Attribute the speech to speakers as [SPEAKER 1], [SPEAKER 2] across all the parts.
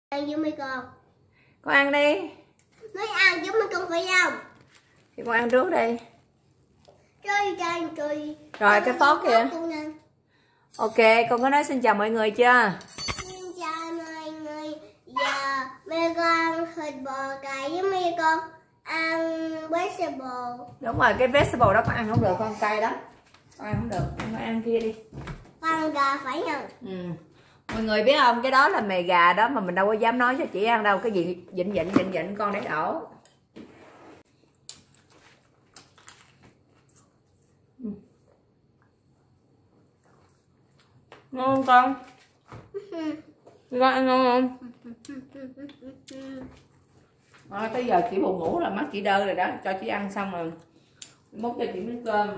[SPEAKER 1] Ăn với mấy con.
[SPEAKER 2] Con ăn đi.
[SPEAKER 1] Mới ăn với mấy con phải không?
[SPEAKER 2] Thì con ăn trước đi.
[SPEAKER 1] Trời.
[SPEAKER 2] Rồi cái phốt kìa. Ok, con có nói xin chào mọi người chưa?
[SPEAKER 1] Xin chào mọi người. Giờ mấy con ăn thịt bò cay với mấy con ăn vegetable.
[SPEAKER 2] Đúng rồi, cái vegetable đó con ăn không được, con cay lắm. Con ăn không được, con ăn kia đi.
[SPEAKER 1] Con gà phải không?
[SPEAKER 2] Ừ. Mọi người biết không, cái đó là mề gà đó mà mình đâu có dám nói cho chị ăn đâu. Cái gì vịnh con để đổ. Ngon không con? Con ăn ngon không? Tới giờ chị buồn ngủ là mắt chị đơ rồi đó. Cho chị ăn xong rồi múc cho chị miếng cơm.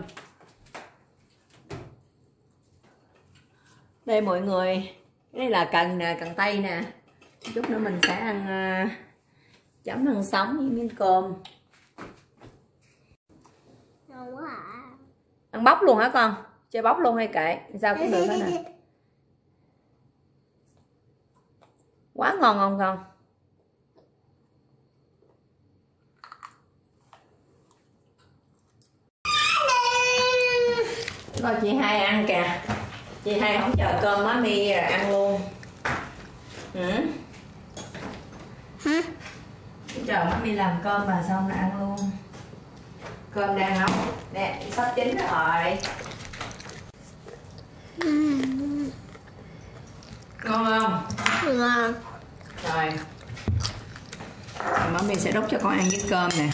[SPEAKER 2] Đây mọi người, cái này là cần nè, cần tây nè. Chút nữa mình sẽ ăn chấm thân sống với miếng cơm.
[SPEAKER 1] Ngon quá hả?
[SPEAKER 2] Ăn bóc luôn hả con? Chơi bóc luôn hay kệ? Sao cũng được hết nè. Quá ngon không con? Coi chị hai ăn kìa. Chị hai không chờ cơm má mi rồi ăn luôn.
[SPEAKER 1] Hả?
[SPEAKER 2] Chờ má mi làm cơm mà xong là ăn luôn. Cơm đang nóng nè, sắp chín rồi. Ngon không?
[SPEAKER 1] Ngon.
[SPEAKER 2] Rồi má mi sẽ đút cho con ăn với cơm nè.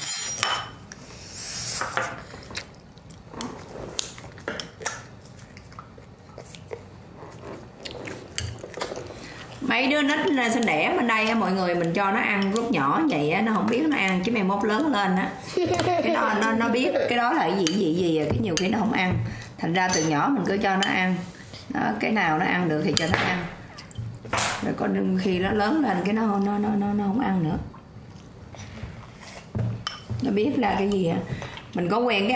[SPEAKER 2] Mấy đứa nít sinh đẻ bên đây á mọi người, mình cho nó ăn lúc nhỏ vậy á, nó không biết nó ăn, chứ mai mốt lớn lên á cái nó biết cái đó là cái gì cái nhiều khi nó không ăn, thành ra từ nhỏ mình cứ cho nó ăn đó, cái nào nó ăn được thì cho nó ăn, rồi còn khi nó lớn lên cái nó không ăn nữa. Nó biết là cái gì à. Mình có quen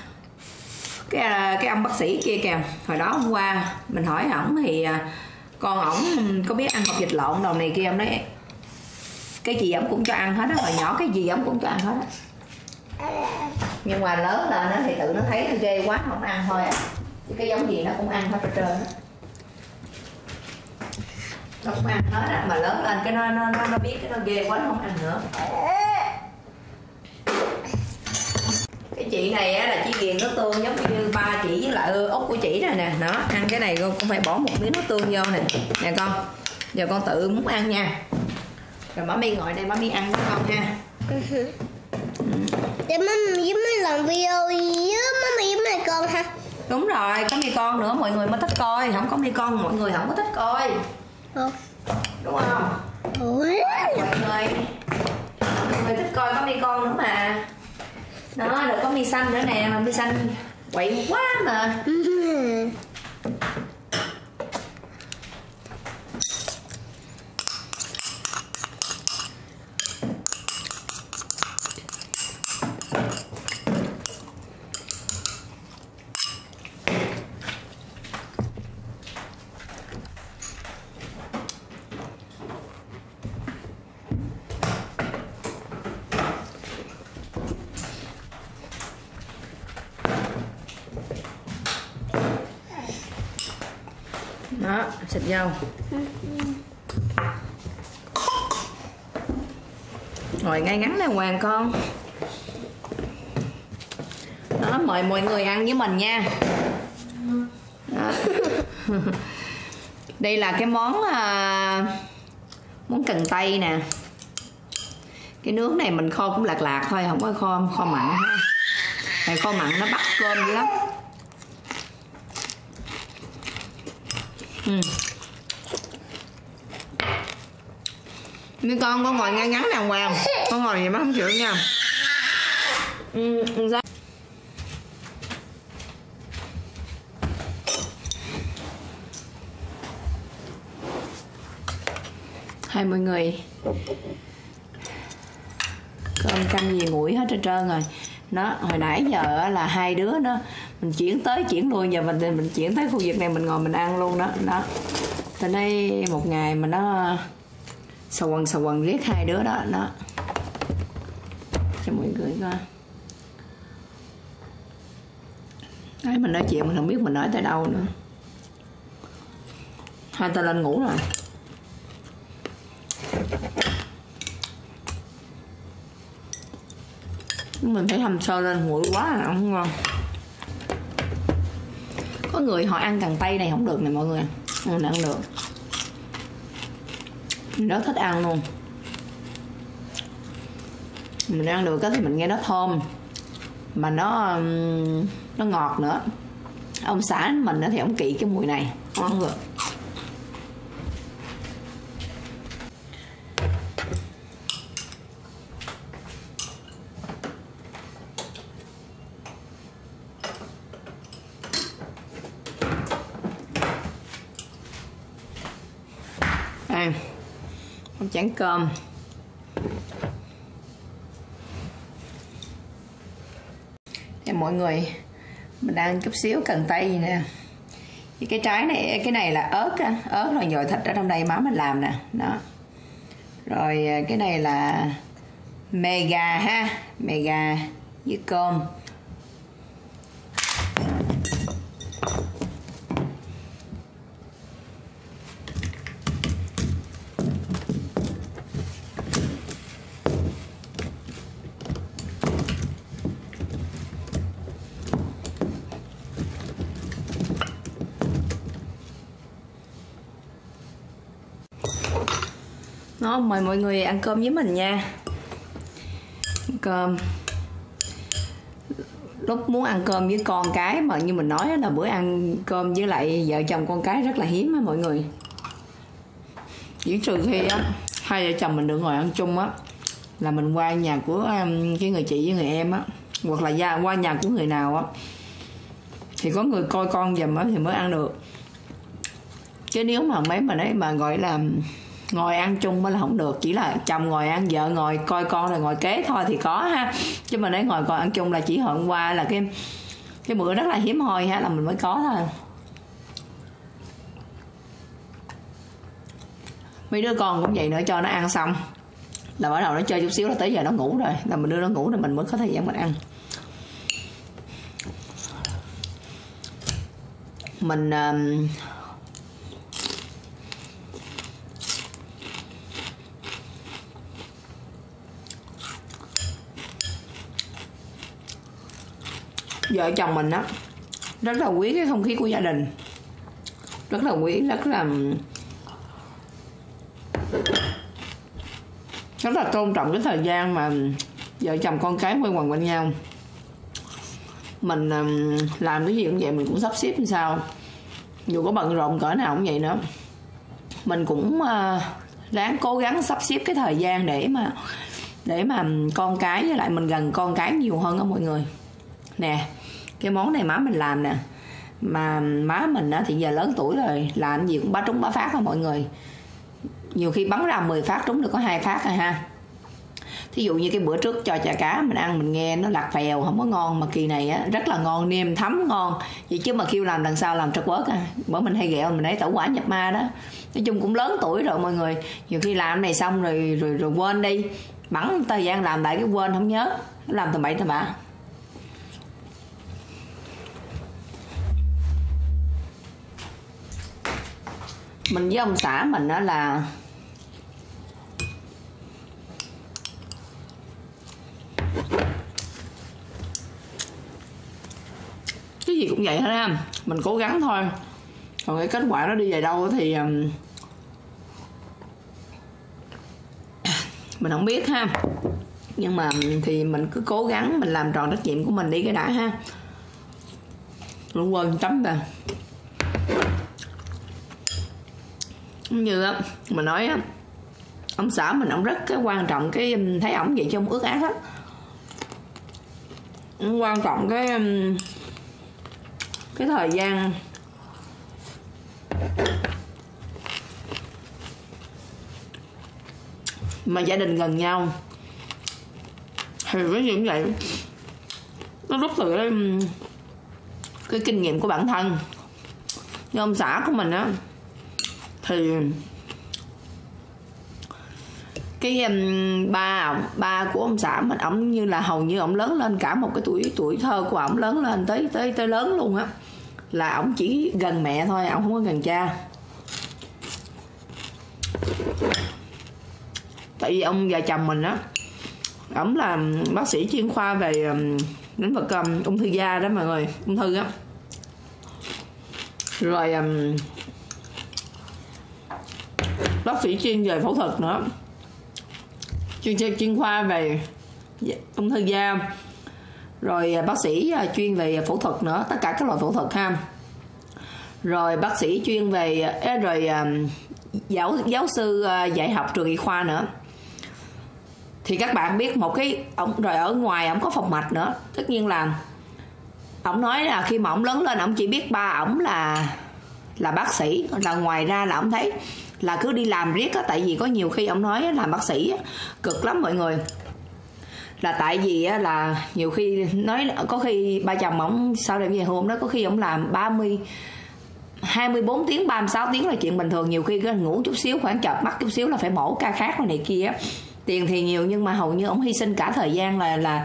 [SPEAKER 2] cái ông bác sĩ kia kìa, hồi đó hôm qua mình hỏi ổng thì con ổng có biết ăn hột vịt lộn đồ này kia, ông nói cái gì ổng cũng cho ăn hết á, hồi nhỏ cái gì ổng cũng cho ăn hết á, nhưng mà lớn lên nó thì tự nó thấy nó ghê quá không ăn thôi à, chứ cái giống gì nó cũng ăn hết ở trơn á, nó cũng ăn hết á, mà lớn lên cái nó biết cái nó ghê quá nó không ăn nữa. Cái chị này á là chị ghiền nước tương giống như ba chị với lại út của chị này nè, nó ăn cái này con cũng phải bỏ một miếng nước tương vô nè nè con, giờ con tự muốn ăn nha, rồi má mi ngồi đây má mi ăn với con ha.
[SPEAKER 1] Để má mới làm video với má mi với mẹ con ha.
[SPEAKER 2] Đúng rồi, có mi con nữa mọi người mới thích coi, không có mi con mọi người không có thích coi. Đúng không? Mọi người thích coi có mi con nữa mà. Đó, rồi có mi xanh nữa nè, mà mi xanh quậy quá mà. Đó, xịt dầu. Ngồi ngay ngắn đàng hoàng con. Đó, mời mọi người ăn với mình nha. Đó. Đây là cái món cần tây nè. Cái nướng này mình kho cũng lạc thôi, không có kho mặn ha. Này kho mặn nó bắt cơm dữ lắm. Như con ngồi ngay ngắn đàng hoàng, con ngồi vậy má không chịu nha. Hai mọi người, cơm canh gì nguội hết trơn rồi. Nó hồi nãy giờ là hai đứa nó mình chuyển tới chuyển lui, giờ mình chuyển tới khu vực này mình ngồi mình ăn luôn đó. Đó, từ đây một ngày mà nó xà quần riết hai đứa đó đó, cho mọi người coi. Đấy, mình nói chuyện mình không biết mình nói tới đâu nữa. Hai ta lên ngủ rồi. Mình phải hầm sơ lên nguội quá là không ngon. Có người họ ăn cần tây này không được nè mọi người. Mình ăn được. Mình rất thích ăn luôn. Mình ăn được cái thì mình nghe nó thơm, mà nó ngọt nữa. Ông xã mình thì ông kỵ cái mùi này, không ăn được. Đây, một chén cơm. Thì mọi người, mình đang chút xíu cần tây nè. Cái trái này, cái này là ớt á, ớt rồi nhồi thịt ở trong đây má mình làm nè, đó. Rồi cái này là mề gà ha, mề gà với cơm. Đó, mời mọi người ăn cơm với mình nha. Cơm. Lúc muốn ăn cơm với con cái mà như mình nói là bữa ăn cơm với lại vợ chồng con cái rất là hiếm á mọi người. Chỉ trừ khi á hai vợ chồng mình được ngồi ăn chung á, là mình qua nhà của cái người chị với người em á, hoặc là qua nhà của người nào á, thì có người coi con giùm á thì mới ăn được. Chứ nếu mà mấy mà đấy mà gọi là ngồi ăn chung mới là không được. Chỉ là chồng ngồi ăn, vợ ngồi coi con rồi ngồi kế thôi thì có ha. Chứ mà đấy ngồi coi ăn chung là chỉ hôm qua là cái bữa rất là hiếm hoi ha, là mình mới có thôi. Mấy đứa con cũng vậy nữa, cho nó ăn xong là bắt đầu nó chơi chút xíu là tới giờ nó ngủ rồi, là mình đưa nó ngủ rồi mình mới có thời gian mình ăn. Mình vợ chồng mình á rất là quý cái không khí của gia đình, rất là quý, rất là tôn trọng cái thời gian mà vợ chồng con cái quây quần bên nhau. Mình làm cái gì cũng vậy, mình cũng sắp xếp làm sao, dù có bận rộn cỡ nào cũng vậy nữa, mình cũng ráng cố gắng sắp xếp cái thời gian để mà con cái với lại mình gần con cái nhiều hơn á mọi người. Nè, cái món này má mình làm nè, mà má mình á thì giờ lớn tuổi rồi, làm gì cũng bá trúng bá phát thôi mọi người. Nhiều khi bắn ra 10 phát trúng được có 2 phát rồi ha. Thí dụ như cái bữa trước cho chả cá mình ăn, mình nghe nó lạc phèo không có ngon, mà kỳ này á rất là ngon, nêm thấm ngon vậy chứ mà kêu làm lần sau làm trật quớt à. Bởi mình hay ghẹo mình ấy tẩu quả nhập ma đó. Nói chung cũng lớn tuổi rồi mọi người, nhiều khi làm này xong rồi quên đi, bẵng thời gian làm lại cái quên không nhớ, làm tầm bậy tầm bạ. Mình với ông xã mình đó là cái gì cũng vậy hết ha, mình cố gắng thôi, còn cái kết quả nó đi về đâu thì mình không biết ha. Nhưng mà thì mình cứ cố gắng mình làm tròn trách nhiệm của mình đi cái đã ha. Luôn quên chấm ra. Như á mình nói á, ông xã mình ông rất cái quan trọng cái thấy ổng vậy chứ không ước ác hết. Quan trọng cái thời gian mà gia đình gần nhau thì cái gì cũng vậy, nó rút từ cái kinh nghiệm của bản thân. Như ông xã của mình á thì cái ba của ông xã mình, ổng như là hầu như ổng lớn lên cả một cái tuổi thơ của ổng, lớn lên tới lớn luôn á, là ổng chỉ gần mẹ thôi, ổng không có gần cha. Tại vì ông vợ chồng mình á, ổng là bác sĩ chuyên khoa về lĩnh vực ung thư da đó mọi người, ung thư á. Rồi bác sĩ chuyên về phẫu thuật nữa, chuyên khoa về ung thư da. Rồi bác sĩ chuyên về phẫu thuật nữa, tất cả các loại phẫu thuật ha. Rồi bác sĩ chuyên về rồi giáo sư dạy học trường y khoa nữa. Thì các bạn biết một cái ông, rồi ở ngoài ổng có phòng mạch nữa. Tất nhiên là ổng nói là khi mà ổng lớn lên ổng chỉ biết ba ổng là bác sĩ, là ngoài ra là ổng thấy là cứ đi làm riết á. Tại vì có nhiều khi ổng nói làm bác sĩ cực lắm mọi người, là tại vì là nhiều khi nói có khi ba chồng ổng sau này về hôm đó có khi ổng làm 24 tiếng 36 tiếng là chuyện bình thường. Nhiều khi cứ ngủ chút xíu, khoảng chợp mắt chút xíu là phải mổ ca khác này kia. Tiền thì nhiều nhưng mà hầu như ổng hy sinh cả thời gian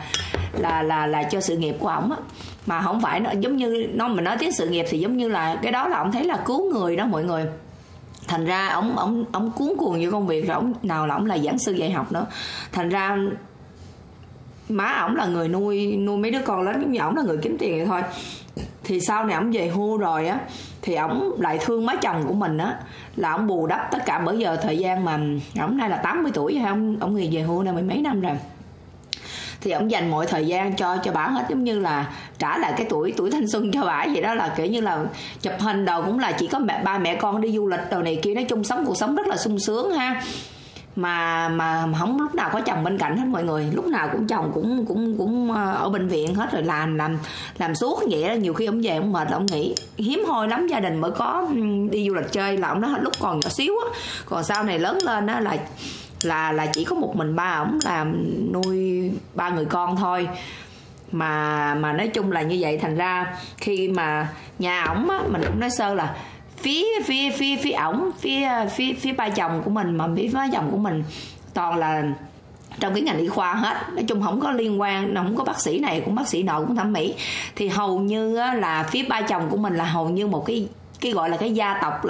[SPEAKER 2] là cho sự nghiệp của ổng á. Mà không phải giống như mình nói tiếng sự nghiệp thì giống như là cái đó là ổng thấy là cứu người đó mọi người. Thành ra ổng cuốn cuồng như công việc, rồi nào là ổng là giảng sư dạy học nữa. Thành ra má ổng là người nuôi mấy đứa con lớn, giống như ổng là người kiếm tiền vậy thôi. Thì sau này ổng về hưu rồi á, thì ổng lại thương má chồng của mình á, là ổng bù đắp tất cả. Bởi giờ thời gian mà ổng nay là 80 tuổi hay ổng nghỉ về hưu này mười mấy năm rồi, thì ổng dành mọi thời gian cho bả hết, giống như là trả lại cái tuổi thanh xuân cho bả vậy đó. Là kiểu như là chụp hình đầu cũng là chỉ có ba mẹ con đi du lịch đồ này kia, nói chung sống cuộc sống rất là sung sướng ha. Mà không lúc nào có chồng bên cạnh hết mọi người, lúc nào cũng chồng cũng ở bệnh viện hết, rồi làm suốt vậy đó. Nhiều khi ông về ông mệt là ông nghỉ, hiếm hoi lắm gia đình mới có đi du lịch chơi, là ông đó lúc còn nhỏ xíu á. Còn sau này lớn lên đó là chỉ có một mình ba ổng làm nuôi 3 người con thôi. Mà nói chung là như vậy. Thành ra khi mà nhà ổng á, mình cũng nói sơ là phía ổng, phía ba chồng của mình, mà phía má chồng của mình toàn là trong cái ngành y khoa hết. Nói chung không có liên quan, không có bác sĩ này cũng bác sĩ nọ cũng thẩm mỹ. Thì hầu như là phía ba chồng của mình là hầu như một cái gọi là cái gia tộc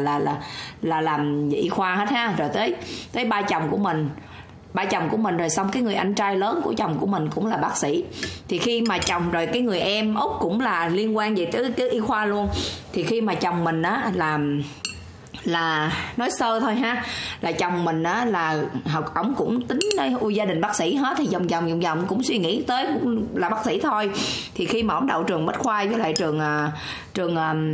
[SPEAKER 2] là làm y khoa hết ha. Rồi tới ba chồng của mình rồi xong cái người anh trai lớn của chồng của mình cũng là bác sĩ. Thì khi mà chồng rồi cái người em út cũng là liên quan về tới cái y khoa luôn. Thì khi mà chồng mình á là nói sơ thôi ha, là chồng mình á là ổng cũng tính gia đình bác sĩ hết, thì vòng cũng suy nghĩ tới cũng là bác sĩ thôi. Thì khi mà ổng đậu trường Bách Khoa với lại trường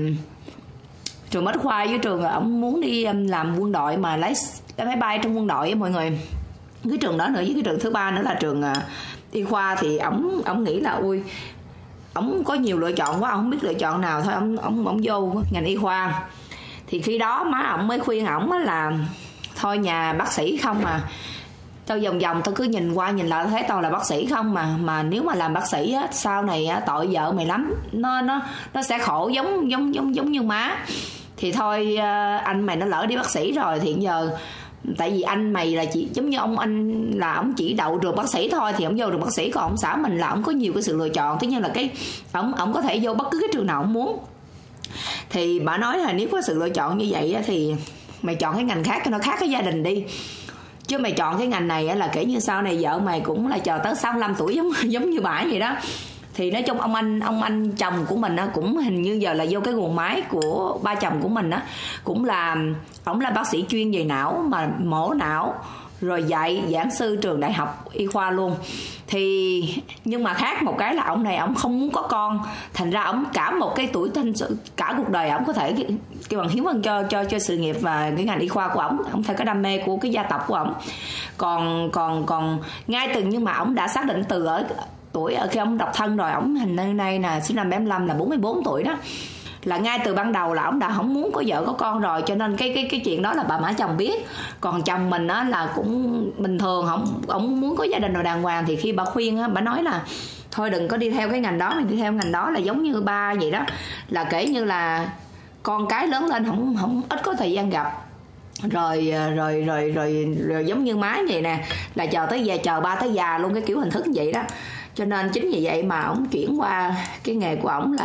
[SPEAKER 2] Bách Khoa với trường ổng muốn đi làm quân đội mà lái máy bay trong quân đội á mọi người. Cái trường đó nữa với cái trường thứ ba nữa là trường y khoa. Thì ổng nghĩ là ui, ổng có nhiều lựa chọn quá, ổng không biết lựa chọn nào, thôi ổng vô ngành y khoa. Thì khi đó má ổng mới khuyên ổng là thôi nhà bác sĩ không mà tao vòng tao cứ nhìn qua nhìn lại thấy toàn là bác sĩ không mà nếu mà làm bác sĩ á, sau này á, tội vợ mày lắm, nó sẽ khổ giống như má. Thì thôi anh mày nó lỡ đi bác sĩ rồi thì giờ tại vì anh mày là chỉ giống như ông anh là ông chỉ đậu trường bác sĩ thôi thì ông vô trường bác sĩ, còn ông xã mình là ông có nhiều cái sự lựa chọn. Thứ nhất là cái ông có thể vô bất cứ cái trường nào ông muốn. Thì bà nói là nếu có sự lựa chọn như vậy thì mày chọn cái ngành khác cho nó khác cái gia đình đi, chứ mày chọn cái ngành này là kể như sau này vợ mày cũng là chờ tới 65 tuổi giống như bà vậy đó. Thì nói chung ông anh chồng của mình cũng hình như giờ là vô cái guồng máy của ba chồng của mình cũng là ổng là bác sĩ chuyên về não mà mổ não, rồi dạy giảng sư trường đại học y khoa luôn. Thì nhưng mà khác một cái là ổng này ổng không muốn có con, thành ra ổng cả một cái tuổi thanh cả cuộc đời ổng có thể kêu bằng hiến ân cho sự nghiệp và cái ngành y khoa của ổng theo cái đam mê của cái gia tộc của ổng. Còn ngay từ nhưng mà ổng đã xác định từ ở tuổi ở khi ông độc thân rồi, ổng hình như nay là sinh năm 75 là 44 tuổi đó, là ngay từ ban đầu là ổng đã không muốn có vợ có con rồi, cho nên cái chuyện đó là bà má chồng biết. Còn chồng mình á là cũng bình thường, ổng muốn có gia đình rồi đàng hoàng. Thì khi bà khuyên á, bà nói là thôi đừng có đi theo cái ngành đó, mình đi theo ngành đó là giống như ba vậy đó, là kể như là con cái lớn lên không ít có thời gian gặp. rồi giống như má vậy nè, là chờ tới già, chờ ba tới già luôn, cái kiểu hình thức như vậy đó. Cho nên chính vì vậy mà ổng chuyển qua cái nghề của ổng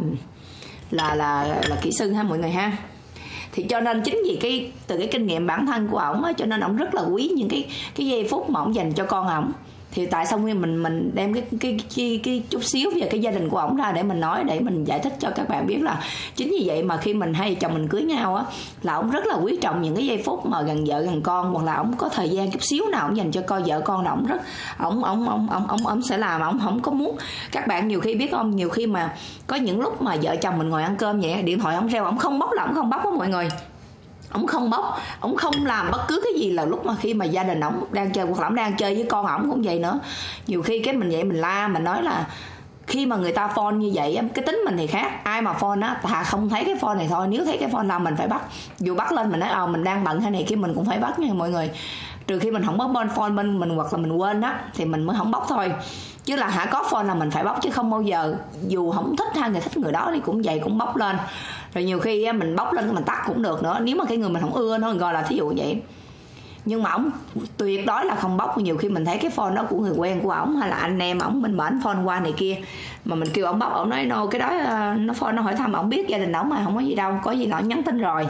[SPEAKER 2] là kỹ sư ha mọi người ha. Thì cho nên chính vì từ cái kinh nghiệm bản thân của ổng á, cho nên ổng rất là quý những cái giây phút mà ổng dành cho con ổng. Thì tại sao mình đem cái chút xíu về cái gia đình của ổng ra để mình nói, để mình giải thích cho các bạn biết là chính vì vậy mà khi mình hai chồng mình cưới nhau á, là ổng rất là quý trọng những cái giây phút mà gần vợ gần con, hoặc là ổng có thời gian chút xíu nào ổng dành cho con vợ con, là ổng rất ổng sẽ làm, ổng không có muốn. Các bạn nhiều khi biết không, nhiều khi mà có những lúc mà vợ chồng mình ngồi ăn cơm vậy, điện thoại ổng reo, ổng không bóc là ổng không bóc đó mọi người. Ổng không bóc, ổng không làm bất cứ cái gì là lúc mà khi mà gia đình ổng đang chơi, hoặc là ổng đang chơi với con ổng cũng vậy nữa. Nhiều khi cái mình vậy mình la, mình nói là khi mà người ta phone như vậy, cái tính mình thì khác. Ai mà phone á, thà không thấy cái phone này thôi, nếu thấy cái phone nào mình phải bắt. Dù bắt lên mình nói mình đang bận hay này kia, mình cũng phải bắt nha mọi người. Trừ khi mình không bắt bên phone bên mình, hoặc là mình quên á, thì mình mới không bóc thôi. Chứ là có phone là mình phải bóc, chứ không bao giờ, dù không thích hay người thích người đó thì cũng vậy, cũng bóc lên. Rồi nhiều khi mình bóc lên mình tắt cũng được nữa, nếu mà cái người mình không ưa nó, gọi là thí dụ vậy. Nhưng mà ổng tuyệt đối là không bóc. Nhiều khi mình thấy cái phone đó của người quen của ổng, hay là anh em ổng, mình bển phone qua này kia, mà mình kêu ổng bóc, ổng nói no, cái đó nó phone nó hỏi thăm, ổng biết gia đình ổng mà, không có gì đâu, có gì là nhắn tin rồi.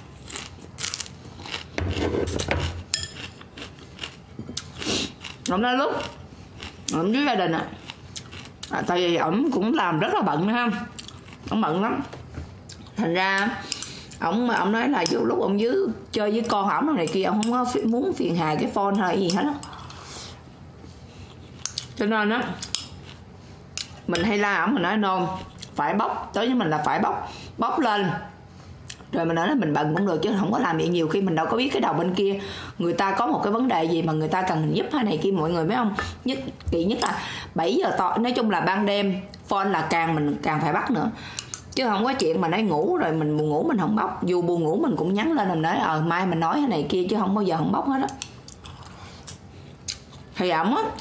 [SPEAKER 2] Ổng nói lúc ổng với gia đình tại vì ổng cũng làm rất là bận ha, ổng bận lắm. Thành ra ổng nói là lúc ổng dưới chơi với con ổng này kia, ổng không có muốn phiền hà cái phone hay gì hết á. Cho nên á, mình hay la ổng, mình nói nôn phải bóc, tới với mình là phải bóc lên. Rồi mình nói là mình bận cũng được, chứ không có làm vậy. Nhiều khi mình đâu có biết cái đầu bên kia người ta có một cái vấn đề gì mà người ta cần mình giúp hay này kia mọi người, biết không? Kỳ nhất là 7 giờ tối, nói chung là ban đêm phone là mình càng phải bắt nữa. Chứ không có chuyện mà nói ngủ rồi mình buồn ngủ mình không bóc. Dù buồn ngủ mình cũng nhắn lên, mình nói mai mình nói cái này kia, chứ không bao giờ không bóc hết á. Thì ổng á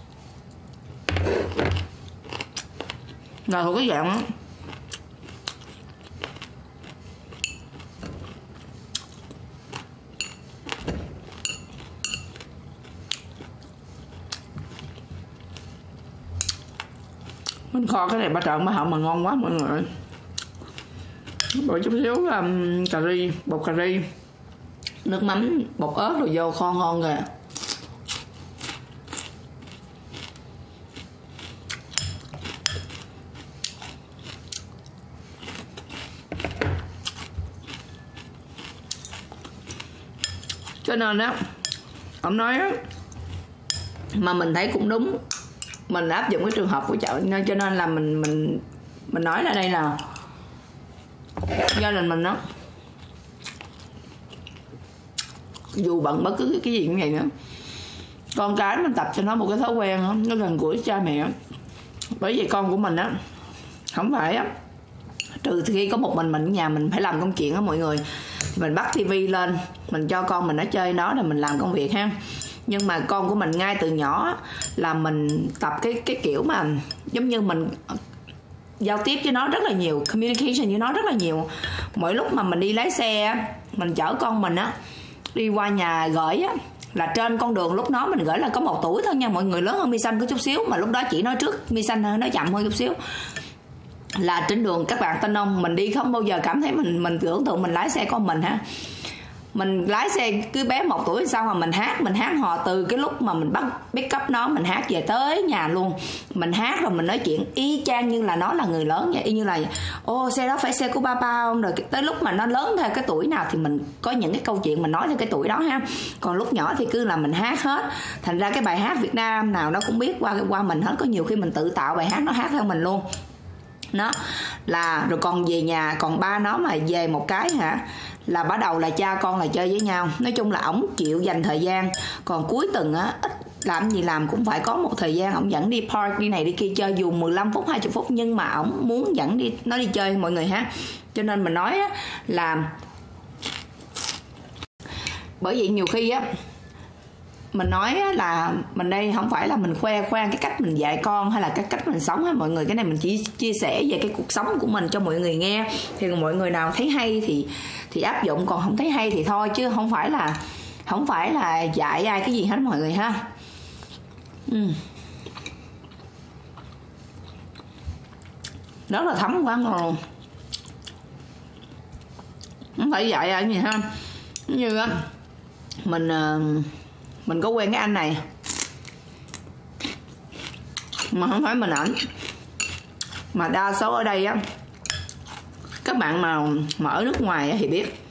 [SPEAKER 2] là thuộc cái dạng á, mình kho cái này ba trợn ba họng mà ngon quá mọi người. Bỏ chút xíu cà ri, bột cà ri, nước mắm, bột ớt rồi vô kho ngon kìa. Cho nên á, ông nói á, mà mình thấy cũng đúng, mình áp dụng cái trường hợp của chợ, cho nên là mình nói là đây là gia đình mình đó, dù bận bất cứ cái gì cũng vậy nữa, con cái mình tập cho nó một cái thói quen đó, nó gần gũi cha mẹ. Bởi vì con của mình á, không phải á, trừ khi có một mình ở nhà mình phải làm công chuyện á mọi người, mình bắt tivi lên, mình cho con mình nó chơi nó rồi mình làm công việc ha. Nhưng mà con của mình ngay từ nhỏ là mình tập cái kiểu mà giống như mình giao tiếp với nó rất là nhiều, communication với nó rất là nhiều. Mỗi lúc mà mình đi lái xe, mình chở con mình á đi qua nhà gửi á, là trên con đường lúc đó mình gửi là có 1 tuổi thôi nha mọi người, lớn hơn Mi Xanh có chút xíu, mà lúc đó chỉ nói trước Mi Xanh hơn, nói chậm hơn chút xíu. Là trên đường các bạn tin không, mình đi không bao giờ cảm thấy mình tưởng tượng mình lái xe con mình ha. Mình lái xe cứ bé 1 tuổi sao mà mình hát hò từ cái lúc mà mình bắt pick up nó, mình hát về tới nhà luôn. Mình hát rồi mình nói chuyện y chang như là nó là người lớn vậy, y như là xe đó phải xe của ba không. Rồi tới lúc mà nó lớn theo cái tuổi nào thì mình có những cái câu chuyện mình nói theo cái tuổi đó ha. Còn lúc nhỏ thì cứ là mình hát hết. Thành ra cái bài hát Việt Nam nào nó cũng biết qua mình hết. Có nhiều khi mình tự tạo bài hát nó hát theo mình luôn. Nó là rồi còn về nhà, còn ba nó mà về một cái là bắt đầu là cha con là chơi với nhau. Nói chung là ổng chịu dành thời gian. Còn cuối tuần á, ít làm gì làm cũng phải có một thời gian ổng dẫn đi park, đi này đi kia chơi, dù 15 phút 20 phút, nhưng mà ổng muốn dẫn đi nó đi chơi mọi người ha. Cho nên mình nói á, là bởi vậy nhiều khi á mình nói là mình đây không phải là mình khoe khoang cái cách mình dạy con hay là cái cách mình sống ha mọi người. Cái này mình chỉ chia sẻ về cái cuộc sống của mình cho mọi người nghe. Thì mọi người nào thấy hay thì áp dụng, còn không thấy hay thì thôi, chứ không phải là dạy ai cái gì hết mọi người ha. Rất là thấm quá ngon, không phải dạy ai cái gì ha. Như á mình có quen cái anh này mà không phải mình ảnh, mà đa số ở đây á, các bạn mà ở nước ngoài thì biết,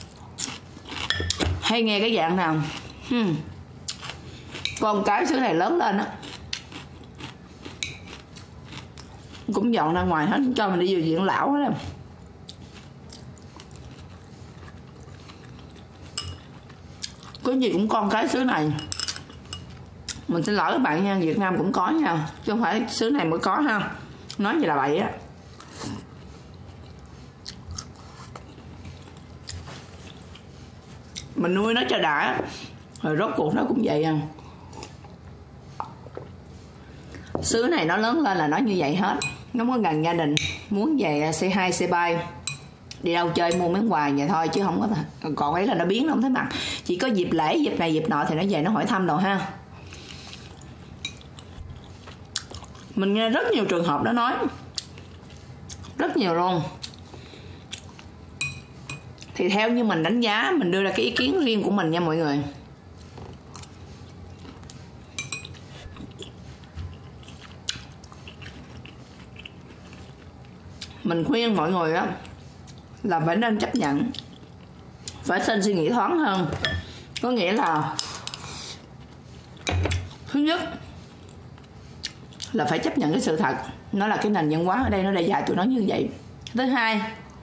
[SPEAKER 2] hay nghe cái dạng nào con cái xứ này lớn lên á cũng dọn ra ngoài hết, cho mình đi vào viện lão hết. Cái gì cũng con cái xứ này. Mình xin lỗi các bạn nha, Việt Nam cũng có nha, chứ không phải xứ này mới có ha. Nói gì là bậy á. Mình nuôi nó cho đã, rồi rốt cuộc nó cũng vậy à. Xứ này nó lớn lên là nó như vậy hết. Nó có gần gia đình, muốn về xe 2 xe bay, đi đâu chơi mua miếng quà vậy thôi, chứ không có. Còn ấy là nó biến, nó không thấy mặt. Chỉ có dịp lễ, dịp này dịp nọ thì nó về nó hỏi thăm đồ ha. Mình nghe rất nhiều trường hợp đó nói, rất nhiều luôn. Thì theo như mình đánh giá, mình đưa ra cái ý kiến riêng của mình nha mọi người. Mình khuyên mọi người á là phải nên chấp nhận, phải nên suy nghĩ thoáng hơn. Có nghĩa là thứ nhất là phải chấp nhận cái sự thật, nó là cái nền văn hóa ở đây nó đã dạy tụi nó như vậy. Thứ hai,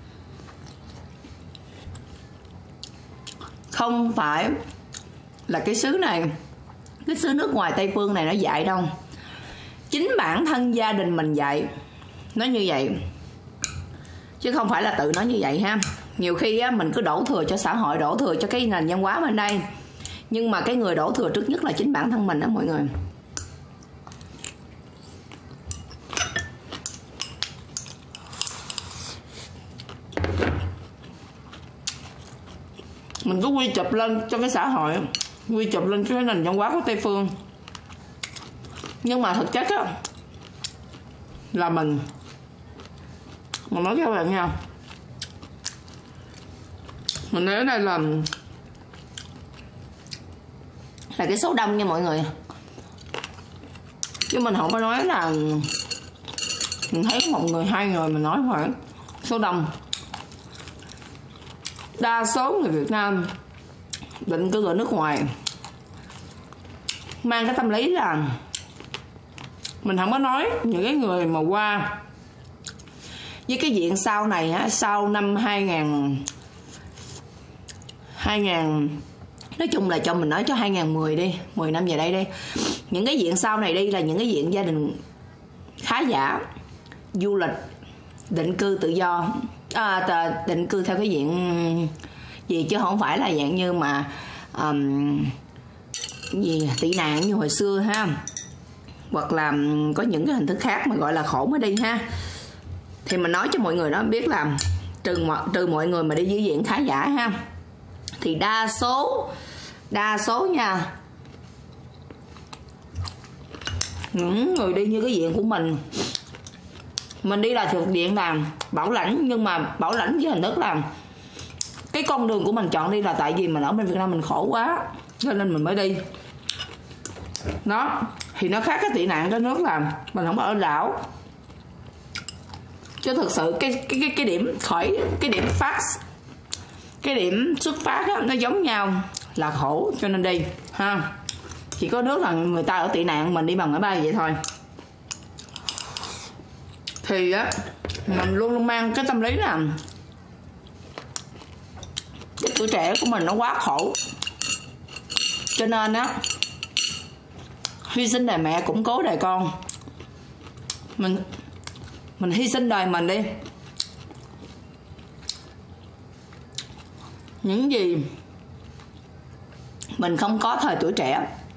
[SPEAKER 2] không phải là cái xứ này, cái xứ nước ngoài Tây phương này nó dạy đâu, chính bản thân gia đình mình dạy nó như vậy, chứ không phải là tự nó như vậy ha. Nhiều khi á, mình cứ đổ thừa cho xã hội, đổ thừa cho cái nền văn hóa bên đây, nhưng mà cái người đổ thừa trước nhất là chính bản thân mình đó mọi người. Mình cứ quy chụp lên cho cái xã hội, quy chụp lên cái nền văn hóa của Tây phương, nhưng mà thực chất á là mình nói với các bạn nha, mình nói ở đây là cái số đông nha mọi người, chứ mình không có nói là mình thấy một người hai người, mình nói phải số đông. Đa số người Việt Nam định cư ở nước ngoài mang cái tâm lý là, mình không có nói những cái người mà qua với cái diện sau này á, sau năm 2000 nói chung là cho mình nói cho 2010 đi, 10 năm về đây đi. Những cái diện sau này đi là những cái diện gia đình khá giả, du lịch, định cư tự do, định cư theo cái diện gì, chứ không phải là dạng như mà gì tị nạn như hồi xưa ha, hoặc là có những cái hình thức khác mà gọi là khổ mới đi ha. Thì mình nói cho mọi người đó biết là trừ mọi người mà đi dưới diện khá giả ha, thì đa số nha, những người đi như cái diện của mình đi là thuộc diện là bảo lãnh, nhưng mà bảo lãnh với hình thức là cái con đường của mình chọn đi là tại vì mình ở bên Việt Nam mình khổ quá cho nên mình mới đi đó. Thì nó khác cái tị nạn cái nước là mình không ở đảo, chứ thực sự cái điểm khởi, cái điểm phát, cái điểm xuất phát đó, nó giống nhau là khổ cho nên đi ha. Chỉ có nước là người ta ở tị nạn, mình đi bằng máy bay vậy thôi. Thì á mình luôn mang cái tâm lý là cái tuổi trẻ của mình nó quá khổ, cho nên á hy sinh đời mẹ cũng cố đời con. Mình hy sinh đời mình đi, những gì mình không có thời tuổi trẻ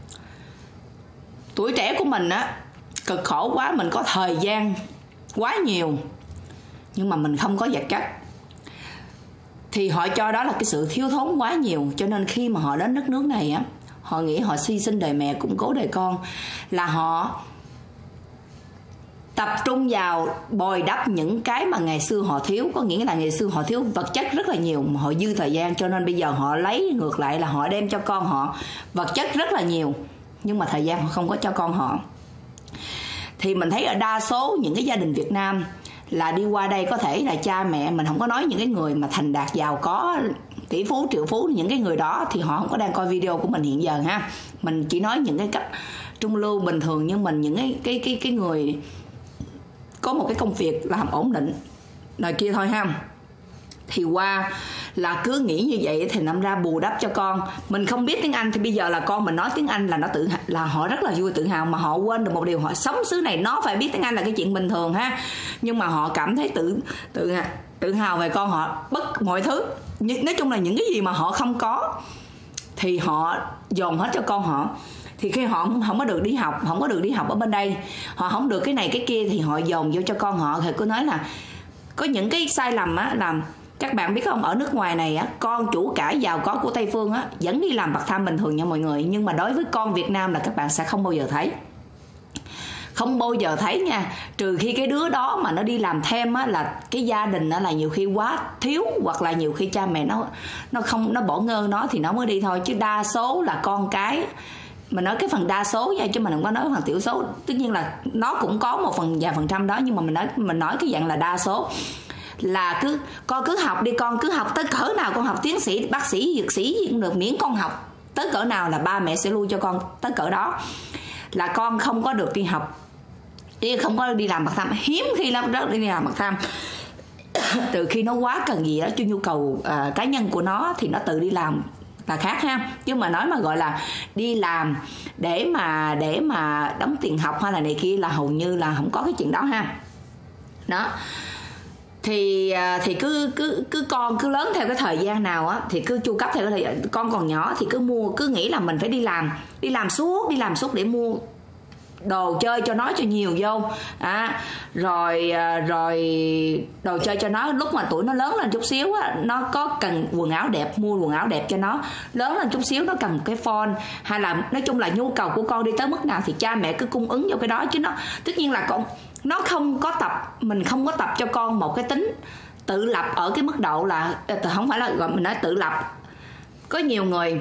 [SPEAKER 2] tuổi trẻ của mình á cực khổ quá, mình có thời gian quá nhiều nhưng mà mình không có vật chất, thì họ cho đó là cái sự thiếu thốn quá nhiều. Cho nên khi mà họ đến đất nước này á, họ nghĩ họ hy sinh đời mẹ củng cố đời con, là họ tập trung vào bồi đắp những cái mà ngày xưa họ thiếu. Có nghĩa là ngày xưa họ thiếu vật chất rất là nhiều mà họ dư thời gian, cho nên bây giờ họ lấy ngược lại là họ đem cho con họ vật chất rất là nhiều, nhưng mà thời gian họ không có cho con họ. Thì mình thấy ở đa số những cái gia đình Việt Nam là đi qua đây, có thể là cha mẹ mình, không có nói những cái người mà thành đạt giàu có tỷ phú triệu phú, những cái người đó thì họ không có đang coi video của mình hiện giờ ha. Mình chỉ nói những cái cách trung lưu bình thường như mình, những cái người có một cái công việc làm ổn định đời kia thôi ha. Thì qua là cứ nghĩ như vậy thì nằm ra bù đắp cho con. Mình không biết tiếng Anh thì bây giờ là con mình nói tiếng Anh là nó là họ rất là vui tự hào, mà họ quên được một điều, họ sống xứ này nó phải biết tiếng Anh là cái chuyện bình thường ha. Nhưng mà họ cảm thấy tự hào về con họ, bất mọi thứ. Nói chung là những cái gì mà họ không có thì họ dồn hết cho con họ. Thì khi họ không có được đi học, không có được đi học ở bên đây, họ không được cái này cái kia thì họ dồn vô cho con họ. Thì cô nói là có những cái sai lầm á, làm các bạn biết không, ở nước ngoài này á, con chủ cải giàu có của Tây Phương á vẫn đi làm part time bình thường nha mọi người, nhưng mà đối với con Việt Nam là các bạn sẽ không bao giờ thấy, không bao giờ thấy nha. Trừ khi cái đứa đó mà nó đi làm thêm á, là cái gia đình đó là nhiều khi quá thiếu, hoặc là nhiều khi cha mẹ nó bỏ ngơ nó thì nó mới đi thôi. Chứ đa số là con cái, mình nói cái phần đa số nha, chứ mình không có nói phần thiểu số. Tất nhiên là nó cũng có một vài phần trăm đó, nhưng mà mình nói cái dạng là đa số là con cứ học đi, con cứ học tới cỡ nào con học tiến sĩ, bác sĩ, dược sĩ gì cũng được, miễn con học tới cỡ nào là ba mẹ sẽ nuôi cho con tới cỡ đó. Là con không có được đi học, không có đi làm part time, hiếm khi lắm đó đi làm part time. Từ khi nó quá cần gì đó cho nhu cầu cá nhân của nó thì nó tự đi làm là khác ha. Chứ mà nói mà gọi là đi làm để mà đóng tiền học hay là này kia là hầu như là không có cái chuyện đó ha. Đó. Thì con cứ lớn theo cái thời gian nào á thì cứ chu cấp theo cái thời gian. Con còn nhỏ thì cứ nghĩ là mình phải đi làm suốt để mua đồ chơi cho nó cho nhiều vô rồi đồ chơi cho nó. Lúc mà tuổi nó lớn lên chút xíu á, nó có cần quần áo đẹp, mua quần áo đẹp cho nó. Lớn lên chút xíu nó cần cái phone, hay là nói chung là nhu cầu của con đi tới mức nào thì cha mẹ cứ cung ứng vô cái đó. Chứ tất nhiên là nó không có mình không có tập cho con một cái tính tự lập ở cái mức độ là, không phải là gọi mình nói tự lập. Có nhiều người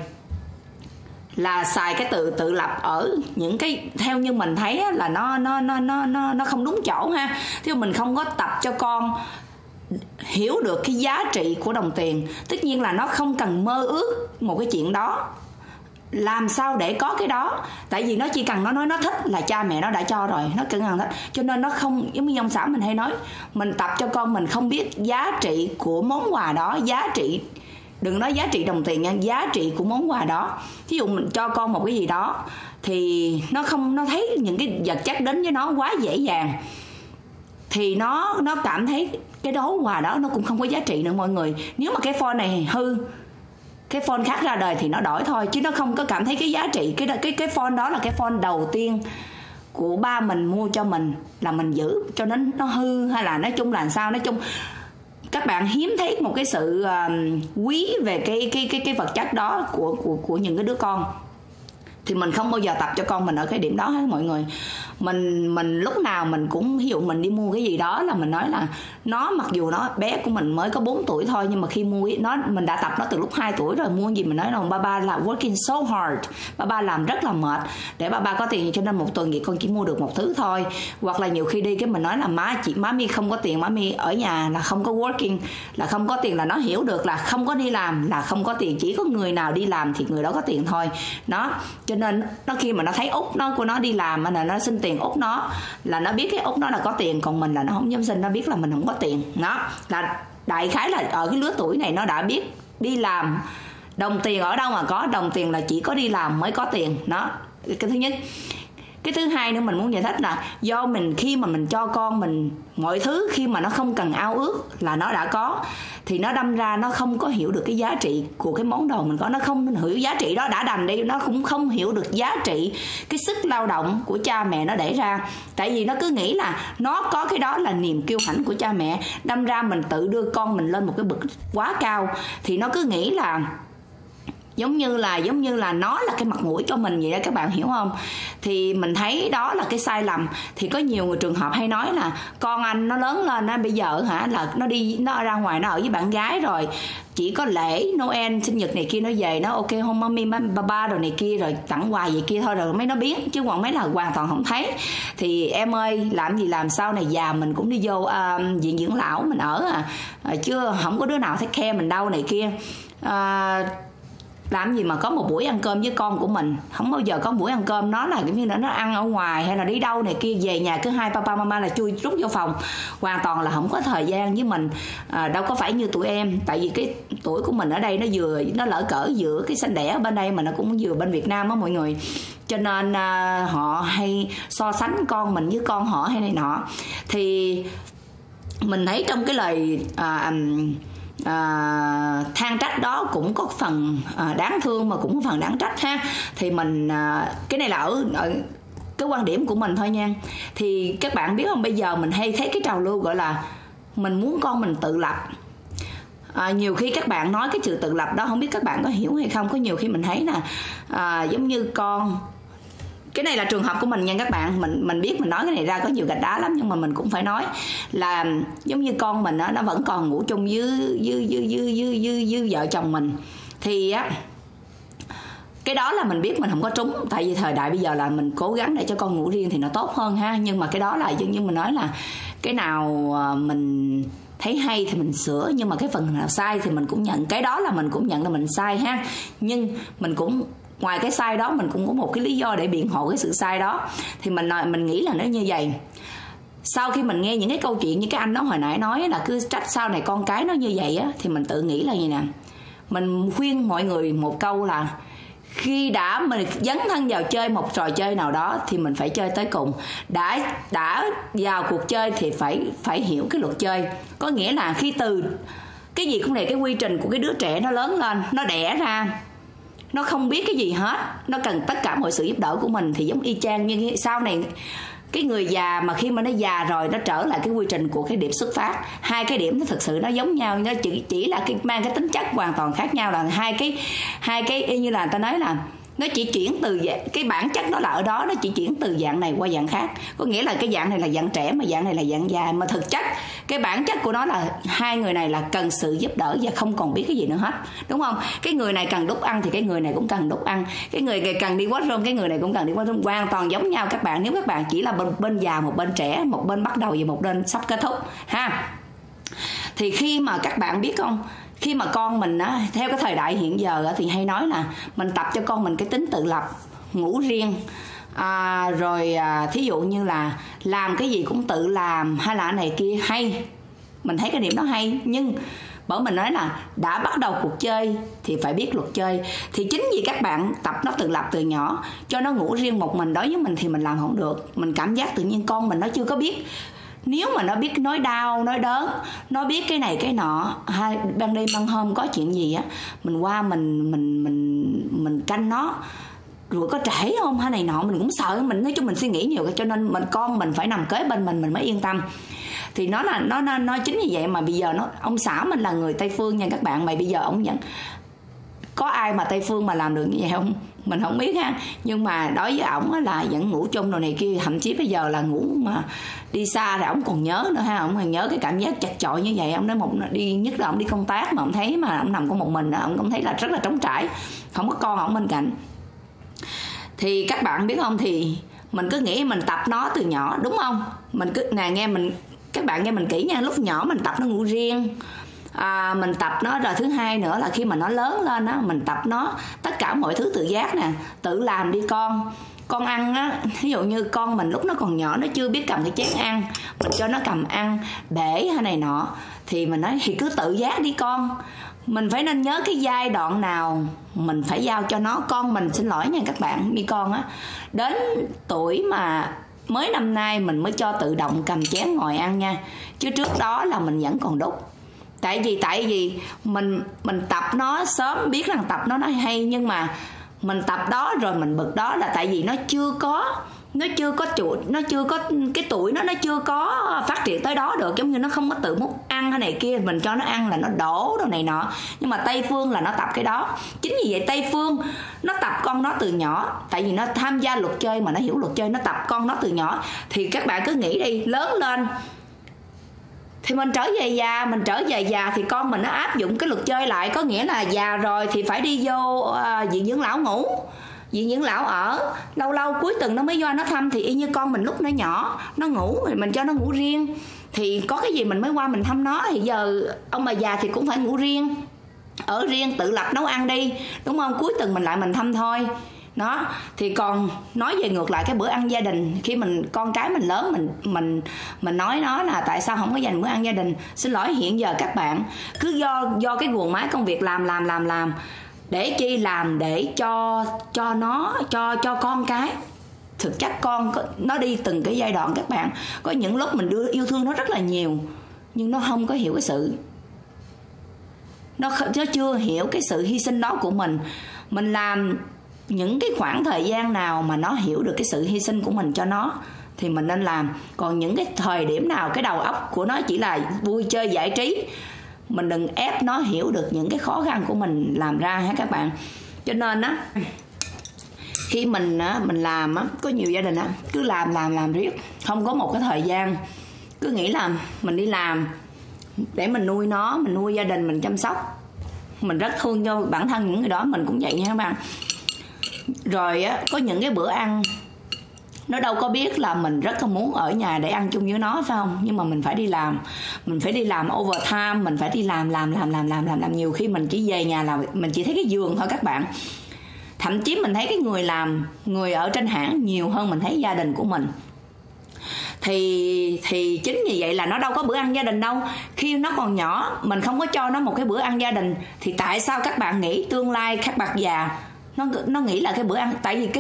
[SPEAKER 2] là xài cái tự lập ở những cái theo như mình thấy là nó không đúng chỗ ha. Thì mình không có tập cho con hiểu được cái giá trị của đồng tiền. Tất nhiên là nó không cần mơ ước một cái chuyện đó, làm sao để có cái đó. Tại vì nó chỉ cần nó nói nó thích là cha mẹ nó đã cho rồi, nó cần thích. Cho nên nó không, giống như ông xã mình hay nói, mình tập cho con mình không biết giá trị của món quà đó, giá trị, đừng nói giá trị đồng tiền nha, giá trị của món quà đó. Ví dụ mình cho con một cái gì đó thì nó thấy những cái vật chất đến với nó quá dễ dàng, thì nó cảm thấy cái quà đó nó cũng không có giá trị nữa mọi người. Nếu mà cái phone này hư, cái phone khác ra đời thì nó đổi thôi, chứ nó không có cảm thấy cái giá trị. Cái phone đó là cái phone đầu tiên của ba mình mua cho mình, là mình giữ cho nên nó hư hay là nói chung là sao. Nói chung các bạn hiếm thấy một cái sự quý về cái vật chất đó của những cái đứa con. Thì mình không bao giờ tập cho con mình ở cái điểm đó hết mọi người. Mình lúc nào mình cũng, ví dụ mình đi mua cái gì đó là mình nói là nó, mặc dù nó bé của mình mới có 4 tuổi thôi, nhưng mà khi mua nó, mình đã tập nó từ lúc 2 tuổi rồi. Mua gì mình nói là ba là working so hard, ba làm rất là mệt để ba có tiền, cho nên một tuần vậy con chỉ mua được một thứ thôi. Hoặc là nhiều khi đi cái mình nói là má mi không có tiền, má mi ở nhà là không có working, là không có tiền, là nó hiểu được là không có đi làm là không có tiền, chỉ có người nào đi làm thì người đó có tiền thôi. Nó cho nên nó khi mà nó thấy út của nó đi làm là nó xin tiền út nó, là nó biết cái út nó là có tiền, còn mình là nó không dám xin, nó biết là mình không có tiền. Nó là đại khái là ở cái lứa tuổi này nó đã biết đi làm. Đồng tiền ở đâu mà có, đồng tiền là chỉ có đi làm mới có tiền. Nó cái thứ nhất. Cái thứ hai nữa mình muốn giải thích là do mình khi mà mình cho con mình mọi thứ khi mà nó không cần ao ước là nó đã có, thì nó đâm ra nó không có hiểu được cái giá trị của cái món đồ mình có, nó không hiểu giá trị đó, đã đành đi, nó cũng không hiểu được giá trị cái sức lao động của cha mẹ nó để ra. Tại vì nó cứ nghĩ là nó có cái đó là niềm kiêu hãnh của cha mẹ, đâm ra mình tự đưa con mình lên một cái bậc quá cao, thì nó cứ nghĩ là giống như là nó là cái mặt mũi cho mình vậy đó, các bạn hiểu không? Thì mình thấy đó là cái sai lầm. Thì có nhiều người trường hợp hay nói là con anh nó lớn lên á, bây giờ là nó ra ngoài, nó ở với bạn gái rồi, chỉ có lễ Noel sinh nhật này kia nó về, nó ok home mommy papa rồi này kia, rồi tặng quà vậy kia thôi, rồi mấy nó biết, chứ còn mấy là hoàn toàn không thấy. Thì em ơi, làm gì làm sau này già mình cũng đi vô viện dưỡng lão mình ở chứ không có đứa nào take care mình đâu này kia. Làm gì mà có một buổi ăn cơm với con của mình, không bao giờ có một buổi ăn cơm. Nó là kiểu như là nó ăn ở ngoài hay là đi đâu này kia, về nhà cứ hai papa mama là chui rút vô phòng, hoàn toàn là không có thời gian với mình. Đâu có phải như tụi em, tại vì cái tuổi của mình ở đây nó lỡ cỡ giữa cái sanh đẻ ở bên đây mà nó cũng vừa bên Việt Nam á mọi người, cho nên họ hay so sánh con mình với con họ hay này nọ. Thì mình thấy trong cái lời than trách đó cũng có phần đáng thương mà cũng có phần đáng trách ha. Thì mình cái này là ở cái quan điểm của mình thôi nha. Thì các bạn biết không, bây giờ mình hay thấy cái trào lưu gọi là mình muốn con mình tự lập. Nhiều khi các bạn nói cái sự tự lập đó, không biết các bạn có hiểu hay không. Có nhiều khi mình thấy là giống như con, cái này là trường hợp của mình nha các bạn, mình biết mình nói cái này ra có nhiều gạch đá lắm, nhưng mà mình cũng phải nói là giống như con mình nó vẫn còn ngủ chung với vợ chồng mình. Thì á, cái đó là mình biết mình không có trúng, tại vì thời đại bây giờ là mình cố gắng để cho con ngủ riêng thì nó tốt hơn ha. Nhưng mà cái đó là như mình nói là cái nào mình thấy hay thì mình sửa, nhưng mà cái phần nào sai thì mình cũng nhận. Cái đó là mình cũng nhận là mình sai ha, nhưng mình cũng ngoài cái sai đó mình cũng có một cái lý do để biện hộ cái sự sai đó. Thì mình nghĩ là nó như vậy. Sau khi mình nghe những cái câu chuyện như cái anh đó hồi nãy nói là cứ trách sau này con cái nó như vậy á, thì mình tự nghĩ là như nè, mình khuyên mọi người một câu là khi đã mình dấn thân vào chơi một trò chơi nào đó thì mình phải chơi tới cùng. Đã vào cuộc chơi thì phải hiểu cái luật chơi. Có nghĩa là khi từ cái gì cũng vậy, cái quy trình của cái đứa trẻ nó lớn lên, nó đẻ ra, nó không biết cái gì hết, nó cần tất cả mọi sự giúp đỡ của mình. Thì giống y chang như sau này cái người già mà khi mà nó già rồi nó trở lại cái quy trình của cái điểm xuất phát. Hai cái điểm nó thực sự nó giống nhau, nó chỉ là mang cái tính chất hoàn toàn khác nhau, là hai cái như là người ta nói là nó chỉ chuyển từ cái bản chất nó là ở đó, nó chỉ chuyển từ dạng này qua dạng khác. Có nghĩa là cái dạng này là dạng trẻ mà dạng này là dạng già, mà thực chất cái bản chất của nó là hai người này là cần sự giúp đỡ và không còn biết cái gì nữa hết, đúng không? Cái người này cần đút ăn thì cái người này cũng cần đút ăn, cái người này cần đi washroom, cái người này cũng cần đi washroom, hoàn toàn giống nhau các bạn. Nếu các bạn chỉ là bên già, một bên trẻ, một bên bắt đầu và một bên sắp kết thúc ha. Thì khi mà các bạn biết không, khi mà con mình á, theo cái thời đại hiện giờ á, thì hay nói là mình tập cho con mình cái tính tự lập, ngủ riêng, thí dụ như là làm cái gì cũng tự làm hay là này kia, hay, mình thấy cái điểm đó hay. Nhưng bởi mình nói là đã bắt đầu cuộc chơi thì phải biết luật chơi. Thì chính vì các bạn tập nó tự lập từ nhỏ, cho nó ngủ riêng một mình, đối với mình thì mình làm không được. Mình cảm giác tự nhiên con mình nó chưa có biết. Nếu mà nó biết nói đau, nói đớn, nó biết cái này cái nọ, hay ban đêm ban hôm có chuyện gì á, mình qua mình canh nó, rồi có trễ không hay này nọ, mình cũng sợ. Mình nói chung mình suy nghĩ nhiều, cho nên con mình phải nằm kế bên mình mới yên tâm. Thì nó chính vì vậy mà bây giờ ông xã mình là người Tây Phương nha các bạn, mà bây giờ ông vẫn có ai mà Tây Phương mà làm được như vậy không? Mình không biết ha. Nhưng mà đối với ổng là vẫn ngủ chung đồ này kia, thậm chí bây giờ là ngủ mà đi xa thì ổng còn nhớ nữa ha. Ổng còn nhớ cái cảm giác chặt chội như vậy. Ổng nói nhất là ổng đi công tác mà ổng thấy mà ổng nằm có một mình, ổng cũng thấy là rất là trống trải, không có con ổng bên cạnh. Thì các bạn biết không, thì mình cứ nghĩ mình tập nó từ nhỏ, đúng không? Mình cứ các bạn nghe mình kỹ nha, lúc nhỏ mình tập nó ngủ riêng, mình tập nó. Rồi thứ hai nữa là khi mà nó lớn lên á, mình tập nó tất cả mọi thứ tự giác nè, tự làm đi con ăn á. Ví dụ như con mình lúc nó còn nhỏ, nó chưa biết cầm cái chén ăn, mình cho nó cầm ăn bể hay này nọ, thì mình nói thì cứ tự giác đi con. mình phải nên nhớ cái giai đoạn nào mình phải giao cho nó. Con mình, xin lỗi nha các bạn, Mi con á, đến tuổi mà mới năm nay mình mới cho tự động cầm chén ngồi ăn nha, chứ trước đó là mình vẫn còn đút. Tại vì mình tập nó sớm, biết rằng tập nó hay, nhưng mà mình tập đó rồi mình bực đó là tại vì nó chưa có cái tuổi nó chưa có phát triển tới đó được, giống như nó không có tự muốn ăn hay này kia, mình cho nó ăn là nó đổ đồ này nọ. Nhưng mà Tây Phương là nó tập cái đó. Chính vì vậy Tây Phương nó tập con nó từ nhỏ, tại vì nó tham gia luật chơi mà nó hiểu luật chơi, nó tập con nó từ nhỏ. Thì các bạn cứ nghĩ đi, lớn lên thì mình trở về già thì con mình nó áp dụng cái luật chơi lại, có nghĩa là già rồi thì phải đi vô viện dưỡng lão ngủ, viện dưỡng lão ở, lâu lâu cuối tuần nó mới vô nó thăm. Thì y như con mình lúc nó nhỏ nó ngủ thì mình cho nó ngủ riêng, thì có cái gì mình mới qua mình thăm nó. Thì giờ ông bà già thì cũng phải ngủ riêng, ở riêng, tự lập nấu ăn đi, đúng không? Cuối tuần mình lại mình thăm thôi đó. Thì còn nói về ngược lại cái bữa ăn gia đình, khi con cái mình lớn, mình nói nó là tại sao không có dành bữa ăn gia đình. Xin lỗi, hiện giờ các bạn cứ do cái guồng máy công việc làm để chi, làm để cho con cái. Thực chất con nó đi từng cái giai đoạn các bạn. Có những lúc mình đưa yêu thương nó rất là nhiều, nhưng nó không có hiểu cái sự, nó chưa hiểu cái sự hy sinh đó của mình. Mình làm những cái khoảng thời gian nào mà nó hiểu được cái sự hy sinh của mình cho nó thì mình nên làm. Còn những cái thời điểm nào cái đầu óc của nó chỉ là vui chơi giải trí, mình đừng ép nó hiểu được những cái khó khăn của mình làm ra ha các bạn. Cho nên á, khi mình làm á, có nhiều gia đình á cứ làm riết, không có một cái thời gian, cứ nghĩ là mình đi làm để mình nuôi nó, mình nuôi gia đình, mình chăm sóc. Mình rất thương cho bản thân những người đó, mình cũng vậy nha các bạn. Rồi á, có những cái bữa ăn nó đâu có biết là mình rất là muốn ở nhà để ăn chung với nó, phải không? Nhưng mà mình phải đi làm, mình phải đi làm overtime, mình phải đi làm. Nhiều khi mình chỉ về nhà là mình chỉ thấy cái giường thôi các bạn. Thậm chí mình thấy cái người ở trên hãng nhiều hơn mình thấy gia đình của mình. Thì chính vì vậy là nó đâu có bữa ăn gia đình đâu. Khi nó còn nhỏ mình không có cho nó một cái bữa ăn gia đình, thì tại sao các bạn nghĩ tương lai các bạn già nó nghĩ là cái bữa ăn? Tại vì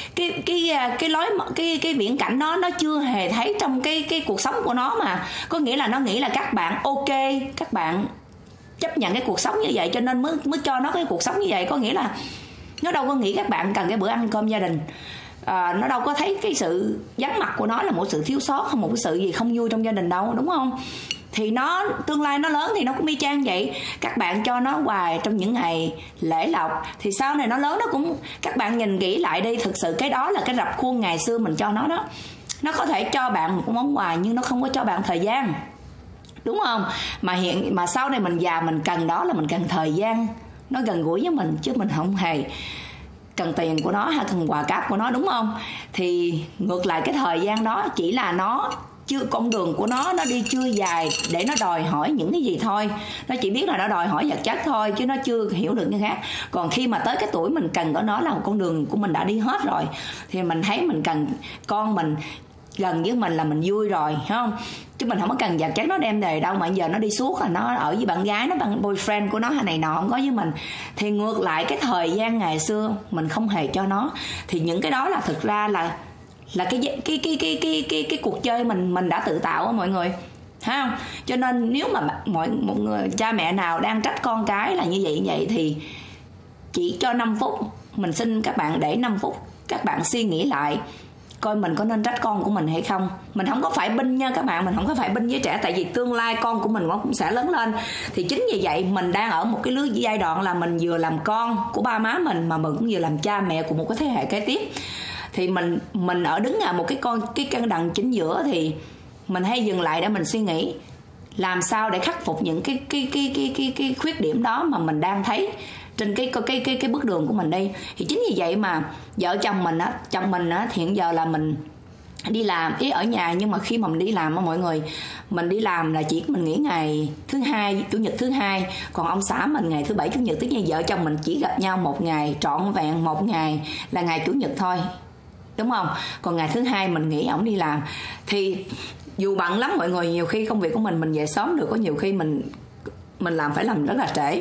[SPEAKER 2] cái viễn cảnh đó nó chưa hề thấy trong cái cuộc sống của nó mà. Có nghĩa là nó nghĩ là các bạn ok, các bạn chấp nhận cái cuộc sống như vậy cho nên mới cho nó cái cuộc sống như vậy. Có nghĩa là nó đâu có nghĩ các bạn cần cái bữa ăn cơm gia đình. Nó đâu có thấy cái sự vắng mặt của nó là một sự thiếu sót, không một cái sự gì không vui trong gia đình đâu, đúng không? Thì nó tương lai nó lớn thì nó cũng y chang vậy. Các bạn cho nó hoài trong những ngày lễ lộc thì sau này nó lớn nó cũng, các bạn nhìn kỹ lại đi, thực sự cái đó là cái rập khuôn ngày xưa mình cho nó đó. Nó có thể cho bạn một món quà nhưng nó không có cho bạn thời gian, đúng không? Mà sau này mình già mình cần đó là mình cần thời gian nó gần gũi với mình, chứ mình không hề cần tiền của nó hay cần quà cáp của nó, đúng không? Thì ngược lại cái thời gian đó chỉ là nó chưa, con đường của nó đi chưa dài để nó đòi hỏi những cái gì thôi. Nó chỉ biết là nó đòi hỏi vật chất thôi, chứ nó chưa hiểu được cái khác. Còn khi mà tới cái tuổi mình cần của nó là một con đường của mình đã đi hết rồi, thì mình thấy mình cần con mình gần với mình là mình vui rồi, hiểu không? Chứ mình không có cần vật chất nó đem về đâu. Mà giờ nó đi suốt là nó ở với bạn gái nó, bằng boyfriend của nó hay này nọ, không có với mình. Thì ngược lại cái thời gian ngày xưa mình không hề cho nó, thì những cái đó là thực ra là cái cuộc chơi mình đã tự tạo á mọi người, thấy không? Cho nên nếu mà một người cha mẹ nào đang trách con cái là như vậy thì chỉ cho 5 phút, mình xin các bạn để 5 phút các bạn suy nghĩ lại coi mình có nên trách con của mình hay không. Mình không có phải binh nha các bạn, mình không có phải binh với trẻ, tại vì tương lai con của mình nó cũng sẽ lớn lên. Thì chính vì vậy mình đang ở một cái giai đoạn là mình vừa làm con của ba má mình mà mình cũng vừa làm cha mẹ của một cái thế hệ kế tiếp. Thì mình ở đứng ở một cái căn đằng chính giữa, thì mình hay dừng lại để mình suy nghĩ làm sao để khắc phục những cái khuyết điểm đó mà mình đang thấy trên cái bước đường của mình đi. Thì chính vì vậy mà vợ chồng mình á thì hiện giờ là mình đi làm ý ở nhà, nhưng mà khi mà mình đi làm á mọi người, mình đi làm là chỉ mình nghỉ ngày thứ hai, chủ nhật thứ hai, còn ông xã mình ngày thứ bảy chủ nhật. Tức là vợ chồng mình chỉ gặp nhau một ngày trọn vẹn, một ngày là ngày chủ nhật thôi, đúng không? Còn ngày thứ hai mình nghỉ, ổng đi làm. Thì dù bận lắm mọi người, nhiều khi công việc của mình về sớm được, có nhiều khi mình mình phải làm rất là trễ.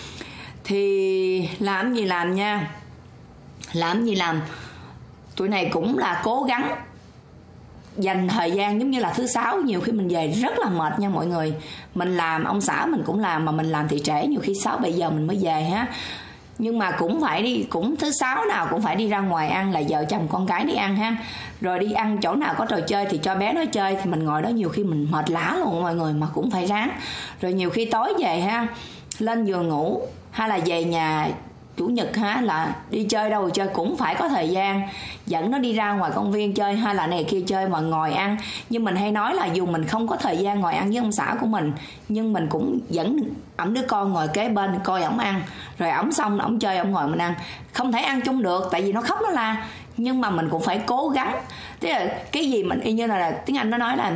[SPEAKER 2] Thì làm gì làm nha, làm gì làm, tụi này cũng là cố gắng dành thời gian. Giống như là thứ sáu nhiều khi mình về rất là mệt nha mọi người. Mình làm, ông xã mình cũng làm, mà mình làm thì trễ, nhiều khi 6-7 giờ mình mới về ha. Nhưng mà cũng phải đi, cũng thứ sáu nào cũng phải đi ra ngoài ăn, là vợ chồng con cái đi ăn ha. Rồi đi ăn chỗ nào có trò chơi thì cho bé nó chơi, thì mình ngồi đó nhiều khi mình mệt lả luôn mọi người, mà cũng phải ráng. Rồi nhiều khi tối về ha, lên giường ngủ, hay là về nhà chủ nhật ha, là đi chơi đâu chơi cũng phải có thời gian dẫn nó đi ra ngoài công viên chơi, hay là này kia chơi, mà ngồi ăn. Nhưng mình hay nói là dù mình không có thời gian ngồi ăn với ông xã của mình, nhưng mình cũng dẫn ẵm đứa con ngồi kế bên coi ổng ăn, rồi ổng xong ổng chơi ổng ngồi mình ăn. Không thể ăn chung được tại vì nó khóc nó la, nhưng mà mình cũng phải cố gắng. Tức là cái gì mình y như là tiếng Anh nó nói là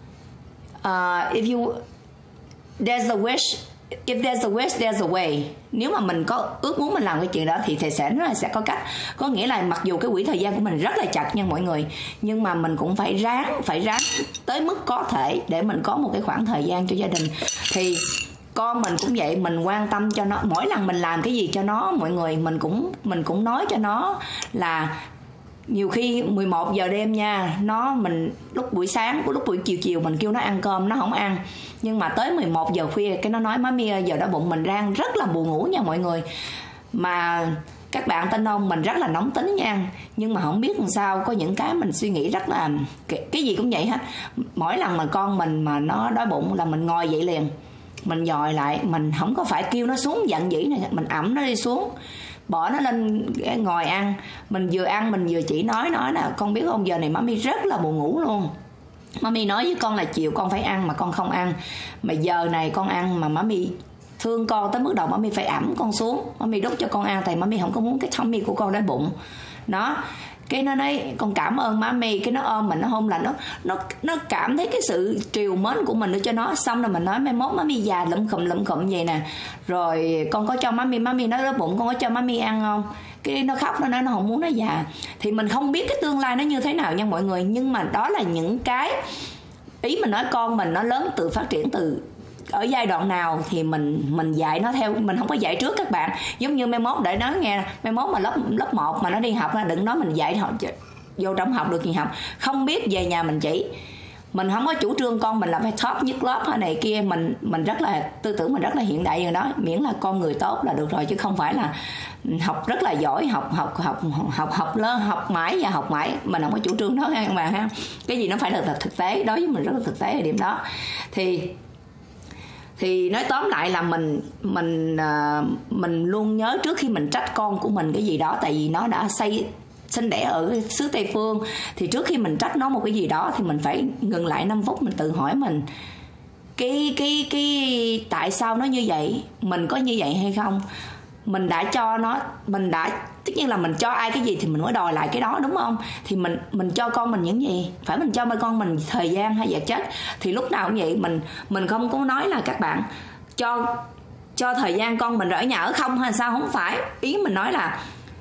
[SPEAKER 2] if you there's a wish, if there's a wish there's a way. Nếu mà mình có ước muốn mình làm cái chuyện đó thì thầy sẽ có cách. Có nghĩa là mặc dù cái quỹ thời gian của mình rất là chặt nha mọi người, nhưng mà mình cũng phải ráng tới mức có thể để mình có một cái khoảng thời gian cho gia đình. Thì con mình cũng vậy, mình quan tâm cho nó. Mỗi lần mình làm cái gì cho nó mọi người, mình cũng nói cho nó là nhiều khi 11 giờ đêm nha, mình lúc buổi sáng, lúc buổi chiều mình kêu nó ăn cơm nó không ăn, nhưng mà tới 11 giờ khuya cái nó nói mami giờ đó bụng mình đang rất là buồn ngủ nha mọi người. Mà các bạn tin không, mình rất là nóng tính nha, nhưng mà không biết làm sao, có những cái mình suy nghĩ rất là cái gì cũng vậy hết. Mỗi lần mà con mình mà nó đói bụng là mình ngồi dậy liền, mình dòi lại, mình không có phải kêu nó xuống giận dĩ này, mình ẵm nó đi xuống, bỏ nó lên ngồi ăn. Mình vừa ăn mình vừa chỉ nói là con biết không, giờ này mami rất là buồn ngủ luôn. Mami nói với con là chiều con phải ăn mà con không ăn, mà giờ này con ăn mà mami thương con tới mức đầu mami phải ẵm con xuống, mami đút cho con ăn, tại mami không có muốn cái tummy của con đói bụng đó. Cái nó nói con cảm ơn mami, cái nó ôm mình, nó hôn, là nó cảm thấy cái sự trìu mến của mình đưa cho nó. Xong rồi mình nói mai mốt mami già lụm khụm vậy nè, rồi con có cho mami nói đói bụng, con có cho mami ăn không? Cái nó khóc, nó nói nó không muốn nó già. Thì mình không biết cái tương lai nó như thế nào nha mọi người, nhưng mà đó là những cái ý mình nói. Con mình nó lớn từ phát triển từ ở giai đoạn nào thì mình dạy nó theo, mình không có dạy trước các bạn. Giống như mai mốt để nó nghe, mai mốt mà lớp 1 mà nó đi học, đừng nói mình dạy học vô trong học được gì học, không biết về nhà mình chỉ. Mình không có chủ trương con mình là phải top nhất lớp hay này kia. Mình rất là tư tưởng, mình rất là hiện đại rồi đó, miễn là con người tốt là được rồi, chứ không phải là học rất là giỏi, học mãi và học mãi. Mình không có chủ trương đó các bạn ha. Cái gì nó phải là thực tế, đối với mình rất là thực tế ở điểm đó. Thì nói tóm lại là mình luôn nhớ trước khi mình trách con của mình cái gì đó, tại vì nó đã sinh đẻ ở xứ Tây Phương, thì trước khi mình trách nó một cái gì đó thì mình phải ngừng lại 5 phút, mình tự hỏi mình cái tại sao nó như vậy, mình có như vậy hay không. Mình đã cho nó, tất nhiên là mình cho ai cái gì thì mình mới đòi lại cái đó, đúng không? Thì mình cho con mình những gì, phải mình cho con mình thời gian hay vật chất. Thì lúc nào cũng vậy, mình không có nói là các bạn cho thời gian con mình ở nhà ở không hay sao, không phải. Ý mình nói là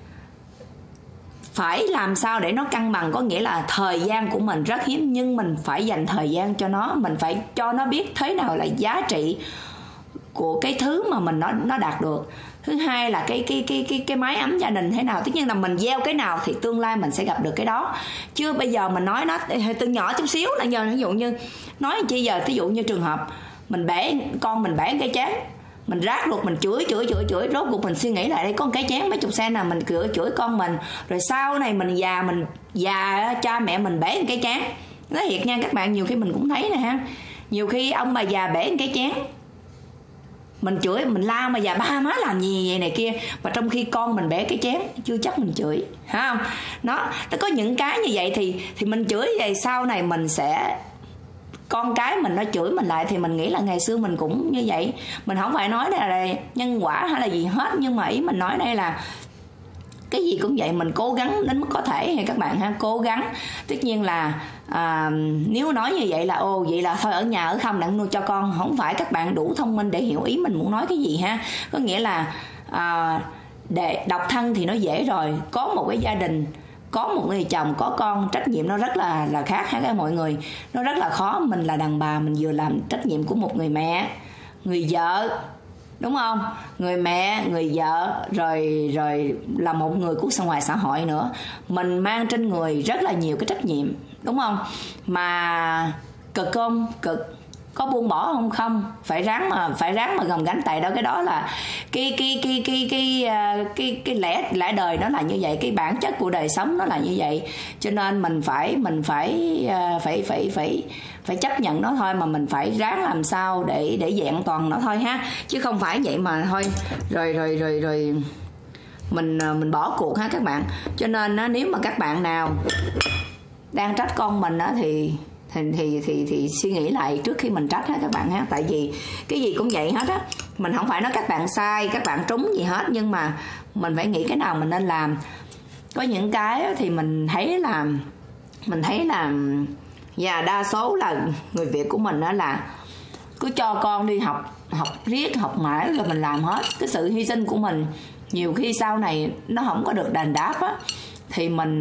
[SPEAKER 2] phải làm sao để nó cân bằng, có nghĩa là thời gian của mình rất hiếm, nhưng mình phải dành thời gian cho nó, mình phải cho nó biết thế nào là giá trị của cái thứ mà nó đạt được. Thứ hai là cái mái ấm gia đình thế nào. Tất nhiên là mình gieo cái nào thì tương lai mình sẽ gặp được cái đó. Chứ bây giờ mình nói nó từ nhỏ chút xíu là giờ ví dụ như nói chi giờ, ví dụ như trường hợp con mình bẻ cái chén, mình rát ruột, mình chửi, rốt cuộc mình suy nghĩ lại đây có một cái chén mấy chục sen nào, mình chửi con mình, rồi sau này mình già cha mẹ mình bẻ cái chén. Nói thiệt nha các bạn, nhiều khi mình cũng thấy nè ha, nhiều khi ông bà già bẻ cái chén, mình chửi, mình la mà già ba má làm gì vậy này kia, mà trong khi con mình bẻ cái chén chưa chắc mình chửi, phải không? Nó có những cái như vậy thì mình chửi vậy, sau này mình sẽ con cái mình nó chửi mình lại thì mình nghĩ là ngày xưa mình cũng như vậy. Mình không phải nói là nhân quả hay là gì hết, nhưng mà ý mình nói đây là cái gì cũng vậy, mình cố gắng đến mức có thể hay các bạn ha, cố gắng. Tất nhiên là nếu nói như vậy là vậy là thôi ở nhà ở không đặng nuôi cho con, không phải. Các bạn đủ thông minh để hiểu ý mình muốn nói cái gì ha. Có nghĩa là để độc thân thì nó dễ rồi, có một cái gia đình, có một người chồng, có con, trách nhiệm nó rất là khác ha các mọi người. Nó rất là khó. Mình là đàn bà, mình vừa làm trách nhiệm của một người mẹ, người vợ, đúng không? Người mẹ, người vợ, rồi là một người của ngoài xã hội nữa. Mình mang trên người rất là nhiều cái trách nhiệm, đúng không? Mà cực không? Cực. Có buông bỏ không? Không. Phải ráng mà gồng gánh, tại đó cái đó là cái lẽ đời nó là như vậy, cái bản chất của đời sống nó là như vậy. Cho nên mình phải chấp nhận nó thôi, mà mình phải ráng làm sao để vẹn toàn nó thôi ha, chứ không phải vậy mà thôi rồi mình bỏ cuộc ha các bạn. Cho nên nếu mà các bạn nào đang trách con mình á thì suy nghĩ lại trước khi mình trách ha các bạn ha. Tại vì cái gì cũng vậy hết á, mình không phải nói các bạn sai, các bạn trúng gì hết, nhưng mà mình phải nghĩ cái nào mình nên làm. Có những cái thì mình thấy là và đa số là người Việt của mình đó là cứ cho con đi học riết học mãi rồi mình làm hết. Cái sự hy sinh của mình nhiều khi sau này nó không có được đền đáp á, thì mình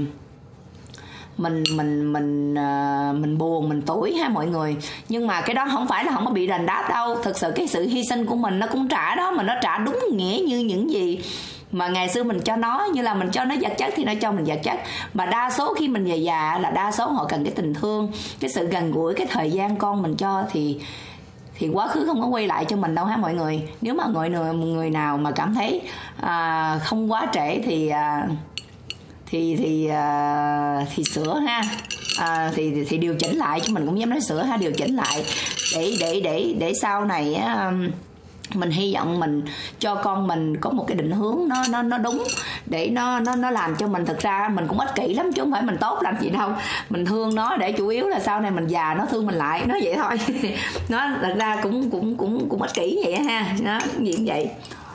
[SPEAKER 2] buồn, mình tủi ha mọi người. Nhưng mà cái đó không phải là không có bị đền đáp đâu. Thực sự cái sự hy sinh của mình nó cũng trả đó, mà nó trả đúng nghĩa như những gì mà ngày xưa mình cho nó. Như là mình cho nó vật chất thì nó cho mình vật chất, mà đa số khi mình về già là đa số họ cần cái tình thương, cái sự gần gũi, cái thời gian con mình cho thì quá khứ không có quay lại cho mình đâu ha mọi người. Nếu mà người nào mà cảm thấy không quá trễ thì sửa ha, thì điều chỉnh lại, chứ mình cũng dám nói sửa ha, điều chỉnh lại để sau này mình hy vọng mình cho con mình có một cái định hướng nó đúng, để nó làm cho mình. Thực ra mình cũng ích kỷ lắm chứ không phải mình tốt làm gì đâu. Mình thương nó để chủ yếu là sau này mình già nó thương mình lại, nó vậy thôi. Nó thật ra cũng ích kỷ vậy ha, nó gì cũng vậy.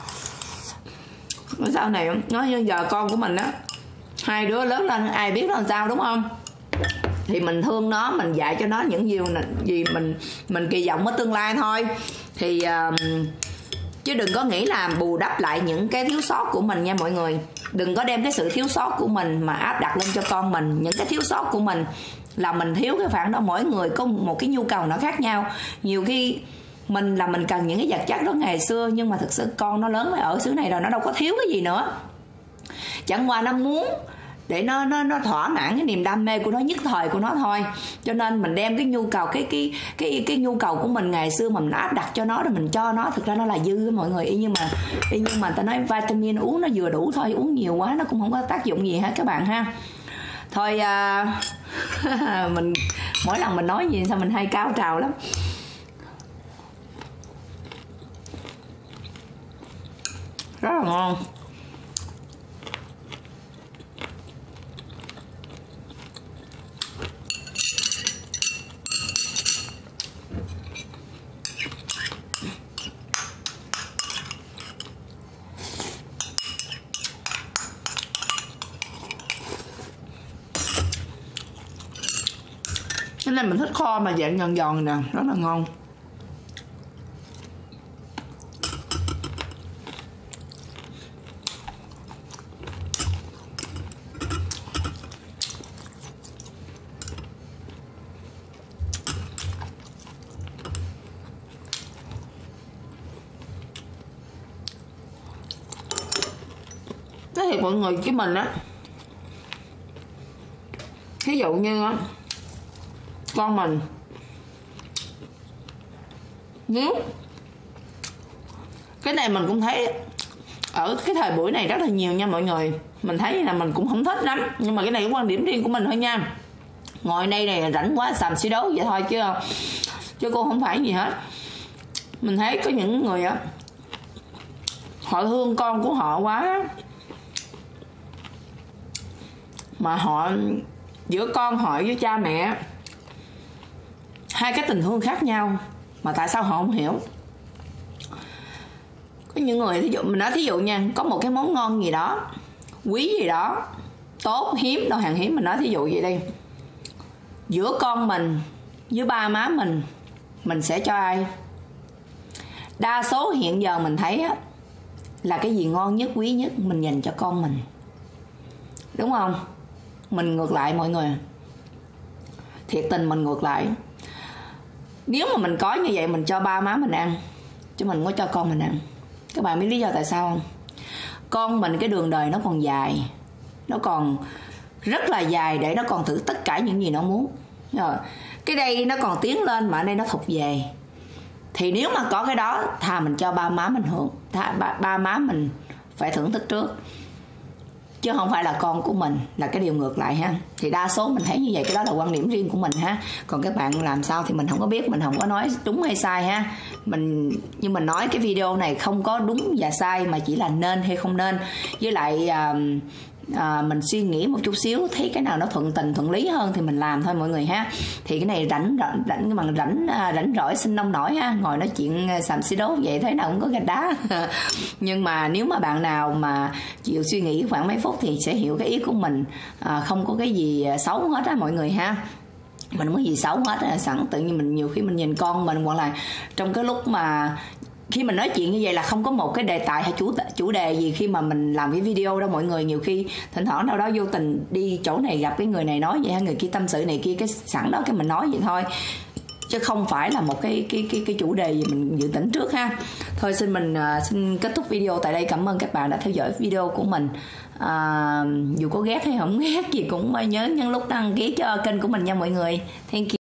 [SPEAKER 2] Sau này nó như giờ con của mình á, hai đứa lớn lên ai biết nó làm sao, đúng không? Thì mình thương nó, mình dạy cho nó những gì mình kỳ vọng ở tương lai thôi. Thì chứ đừng có nghĩ là bù đắp lại những cái thiếu sót của mình nha mọi người. Đừng có đem cái sự thiếu sót của mình mà áp đặt lên cho con mình. Những cái thiếu sót của mình là mình thiếu cái phản đó. Mỗi người có một cái nhu cầu nó khác nhau. Nhiều khi mình cần những cái vật chất đó ngày xưa, nhưng mà thực sự con nó lớn ở xứ này rồi, nó đâu có thiếu cái gì nữa. Chẳng qua nó muốn để nó thỏa mãn cái niềm đam mê của nó, nhất thời của nó thôi. Cho nên mình đem cái nhu cầu cái nhu cầu của mình ngày xưa mà mình áp đặt cho nó, rồi mình cho nó, thực ra nó là dư mọi người. Y như mà ta nói vitamin uống nó vừa đủ thôi, uống nhiều quá nó cũng không có tác dụng gì hết các bạn ha. Thôi mình mỗi lần mình nói gì sao mình hay cao trào lắm. Rất là ngon. Cái này mình thích kho mà dạng giòn giòn nè, rất là ngon. Thế thì mọi người với mình á, ví dụ như á, con mình nếu cái này mình cũng thấy ở cái thời buổi này rất là nhiều nha mọi người. Mình thấy là mình cũng không thích lắm, nhưng mà cái này cũng quan điểm riêng của mình thôi nha. Ngồi đây này rảnh quá xàm xí đấu vậy thôi, chứ cô không phải gì hết. Mình thấy có những người á, họ thương con của họ quá, mà họ giữa con họ với cha mẹ hai cái tình thương khác nhau, mà tại sao họ không hiểu. Có những người, thí dụ mình nói thí dụ nha, có một cái món ngon gì đó, quý gì đó, tốt, hiếm, đâu hàng hiếm, mình nói thí dụ vậy đi, giữa con mình với ba má mình sẽ cho ai? Đa số hiện giờ mình thấy á, là cái gì ngon nhất, quý nhất mình dành cho con mình, đúng không? Mình ngược lại mọi người, thiệt tình mình ngược lại. Nếu mà mình có như vậy mình cho ba má mình ăn, chứ mình không có cho con mình ăn. Các bạn biết lý do tại sao không? Con mình cái đường đời nó còn dài, nó còn rất là dài để nó còn thử tất cả những gì nó muốn. Rồi cái đây nó còn tiến lên mà ở đây nó thụt về, thì nếu mà có cái đó thà mình cho ba má mình hưởng, ba má mình phải thưởng thức trước, chứ không phải là con của mình là cái điều ngược lại ha. Thì đa số mình thấy như vậy, cái đó là quan điểm riêng của mình ha. Còn các bạn làm sao thì mình không có biết, mình không có nói đúng hay sai ha. Nhưng mình nói cái video này không có đúng và sai, mà chỉ là nên hay không nên, với lại mình suy nghĩ một chút xíu, thấy cái nào nó thuận tình thuận lý hơn thì mình làm thôi mọi người ha. Thì cái này rảnh rỗi sinh nông nổi ha, ngồi nói chuyện xàm xí đố vậy thế nào cũng có gạch đá. Nhưng mà nếu mà bạn nào mà chịu suy nghĩ khoảng mấy phút thì sẽ hiểu cái ý của mình. Không có cái gì xấu hết á mọi người ha, mình không có gì xấu hết. Sẵn tự nhiên mình nhiều khi mình nhìn con mình, hoặc là trong cái lúc mà khi mình nói chuyện như vậy là không có một cái đề tài hay chủ đề gì khi mà mình làm cái video đâu mọi người. Nhiều khi thỉnh thoảng đâu đó vô tình đi chỗ này gặp cái người này nói vậy, người kia tâm sự này kia, cái sẵn đó cái mình nói vậy thôi, chứ không phải là một cái chủ đề gì mình dự tính trước ha. Thôi xin kết thúc video tại đây. Cảm ơn các bạn đã theo dõi video của mình. Dù có ghét hay không ghét gì cũng nhớ nhấn nút đăng ký cho kênh của mình nha mọi người. Thank you.